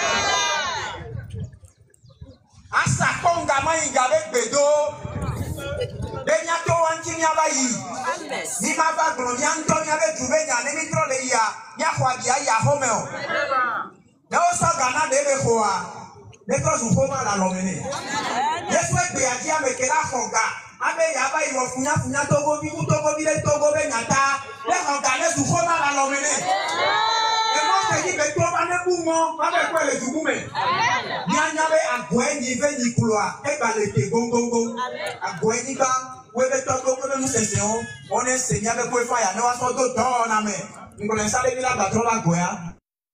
C: Asa konga mai gabe bedo. Benyato wanchini abayi. Ni maba glorianto nyabe tubenya ne mitrole ya. Ya kwadia ya homeo. Na osa gana debe hoa. Because you go la lomene. Yes, we be aji amekela konga. Abe yaba iwo funya togo bi le togo be nyata. Le konga le su koma la lomene. E mo se di be to ba ne bu mo, ba be ko le jugu me. Nyanya be agweni ve ni kuloa. E ba le ke gongongo. Agweni ba we be to go be mu sese on. On enseigne be ko fa ya ne wa so do na me. Ngole sale bi la ba to la goya.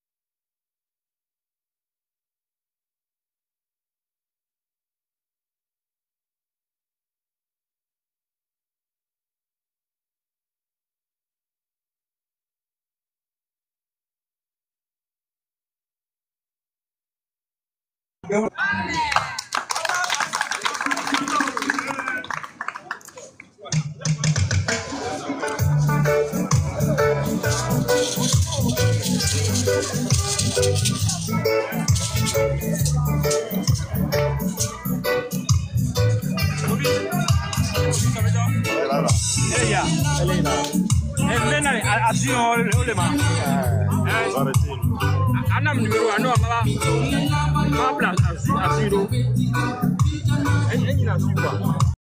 A: Anam numero ano amaba. Ma place à 0.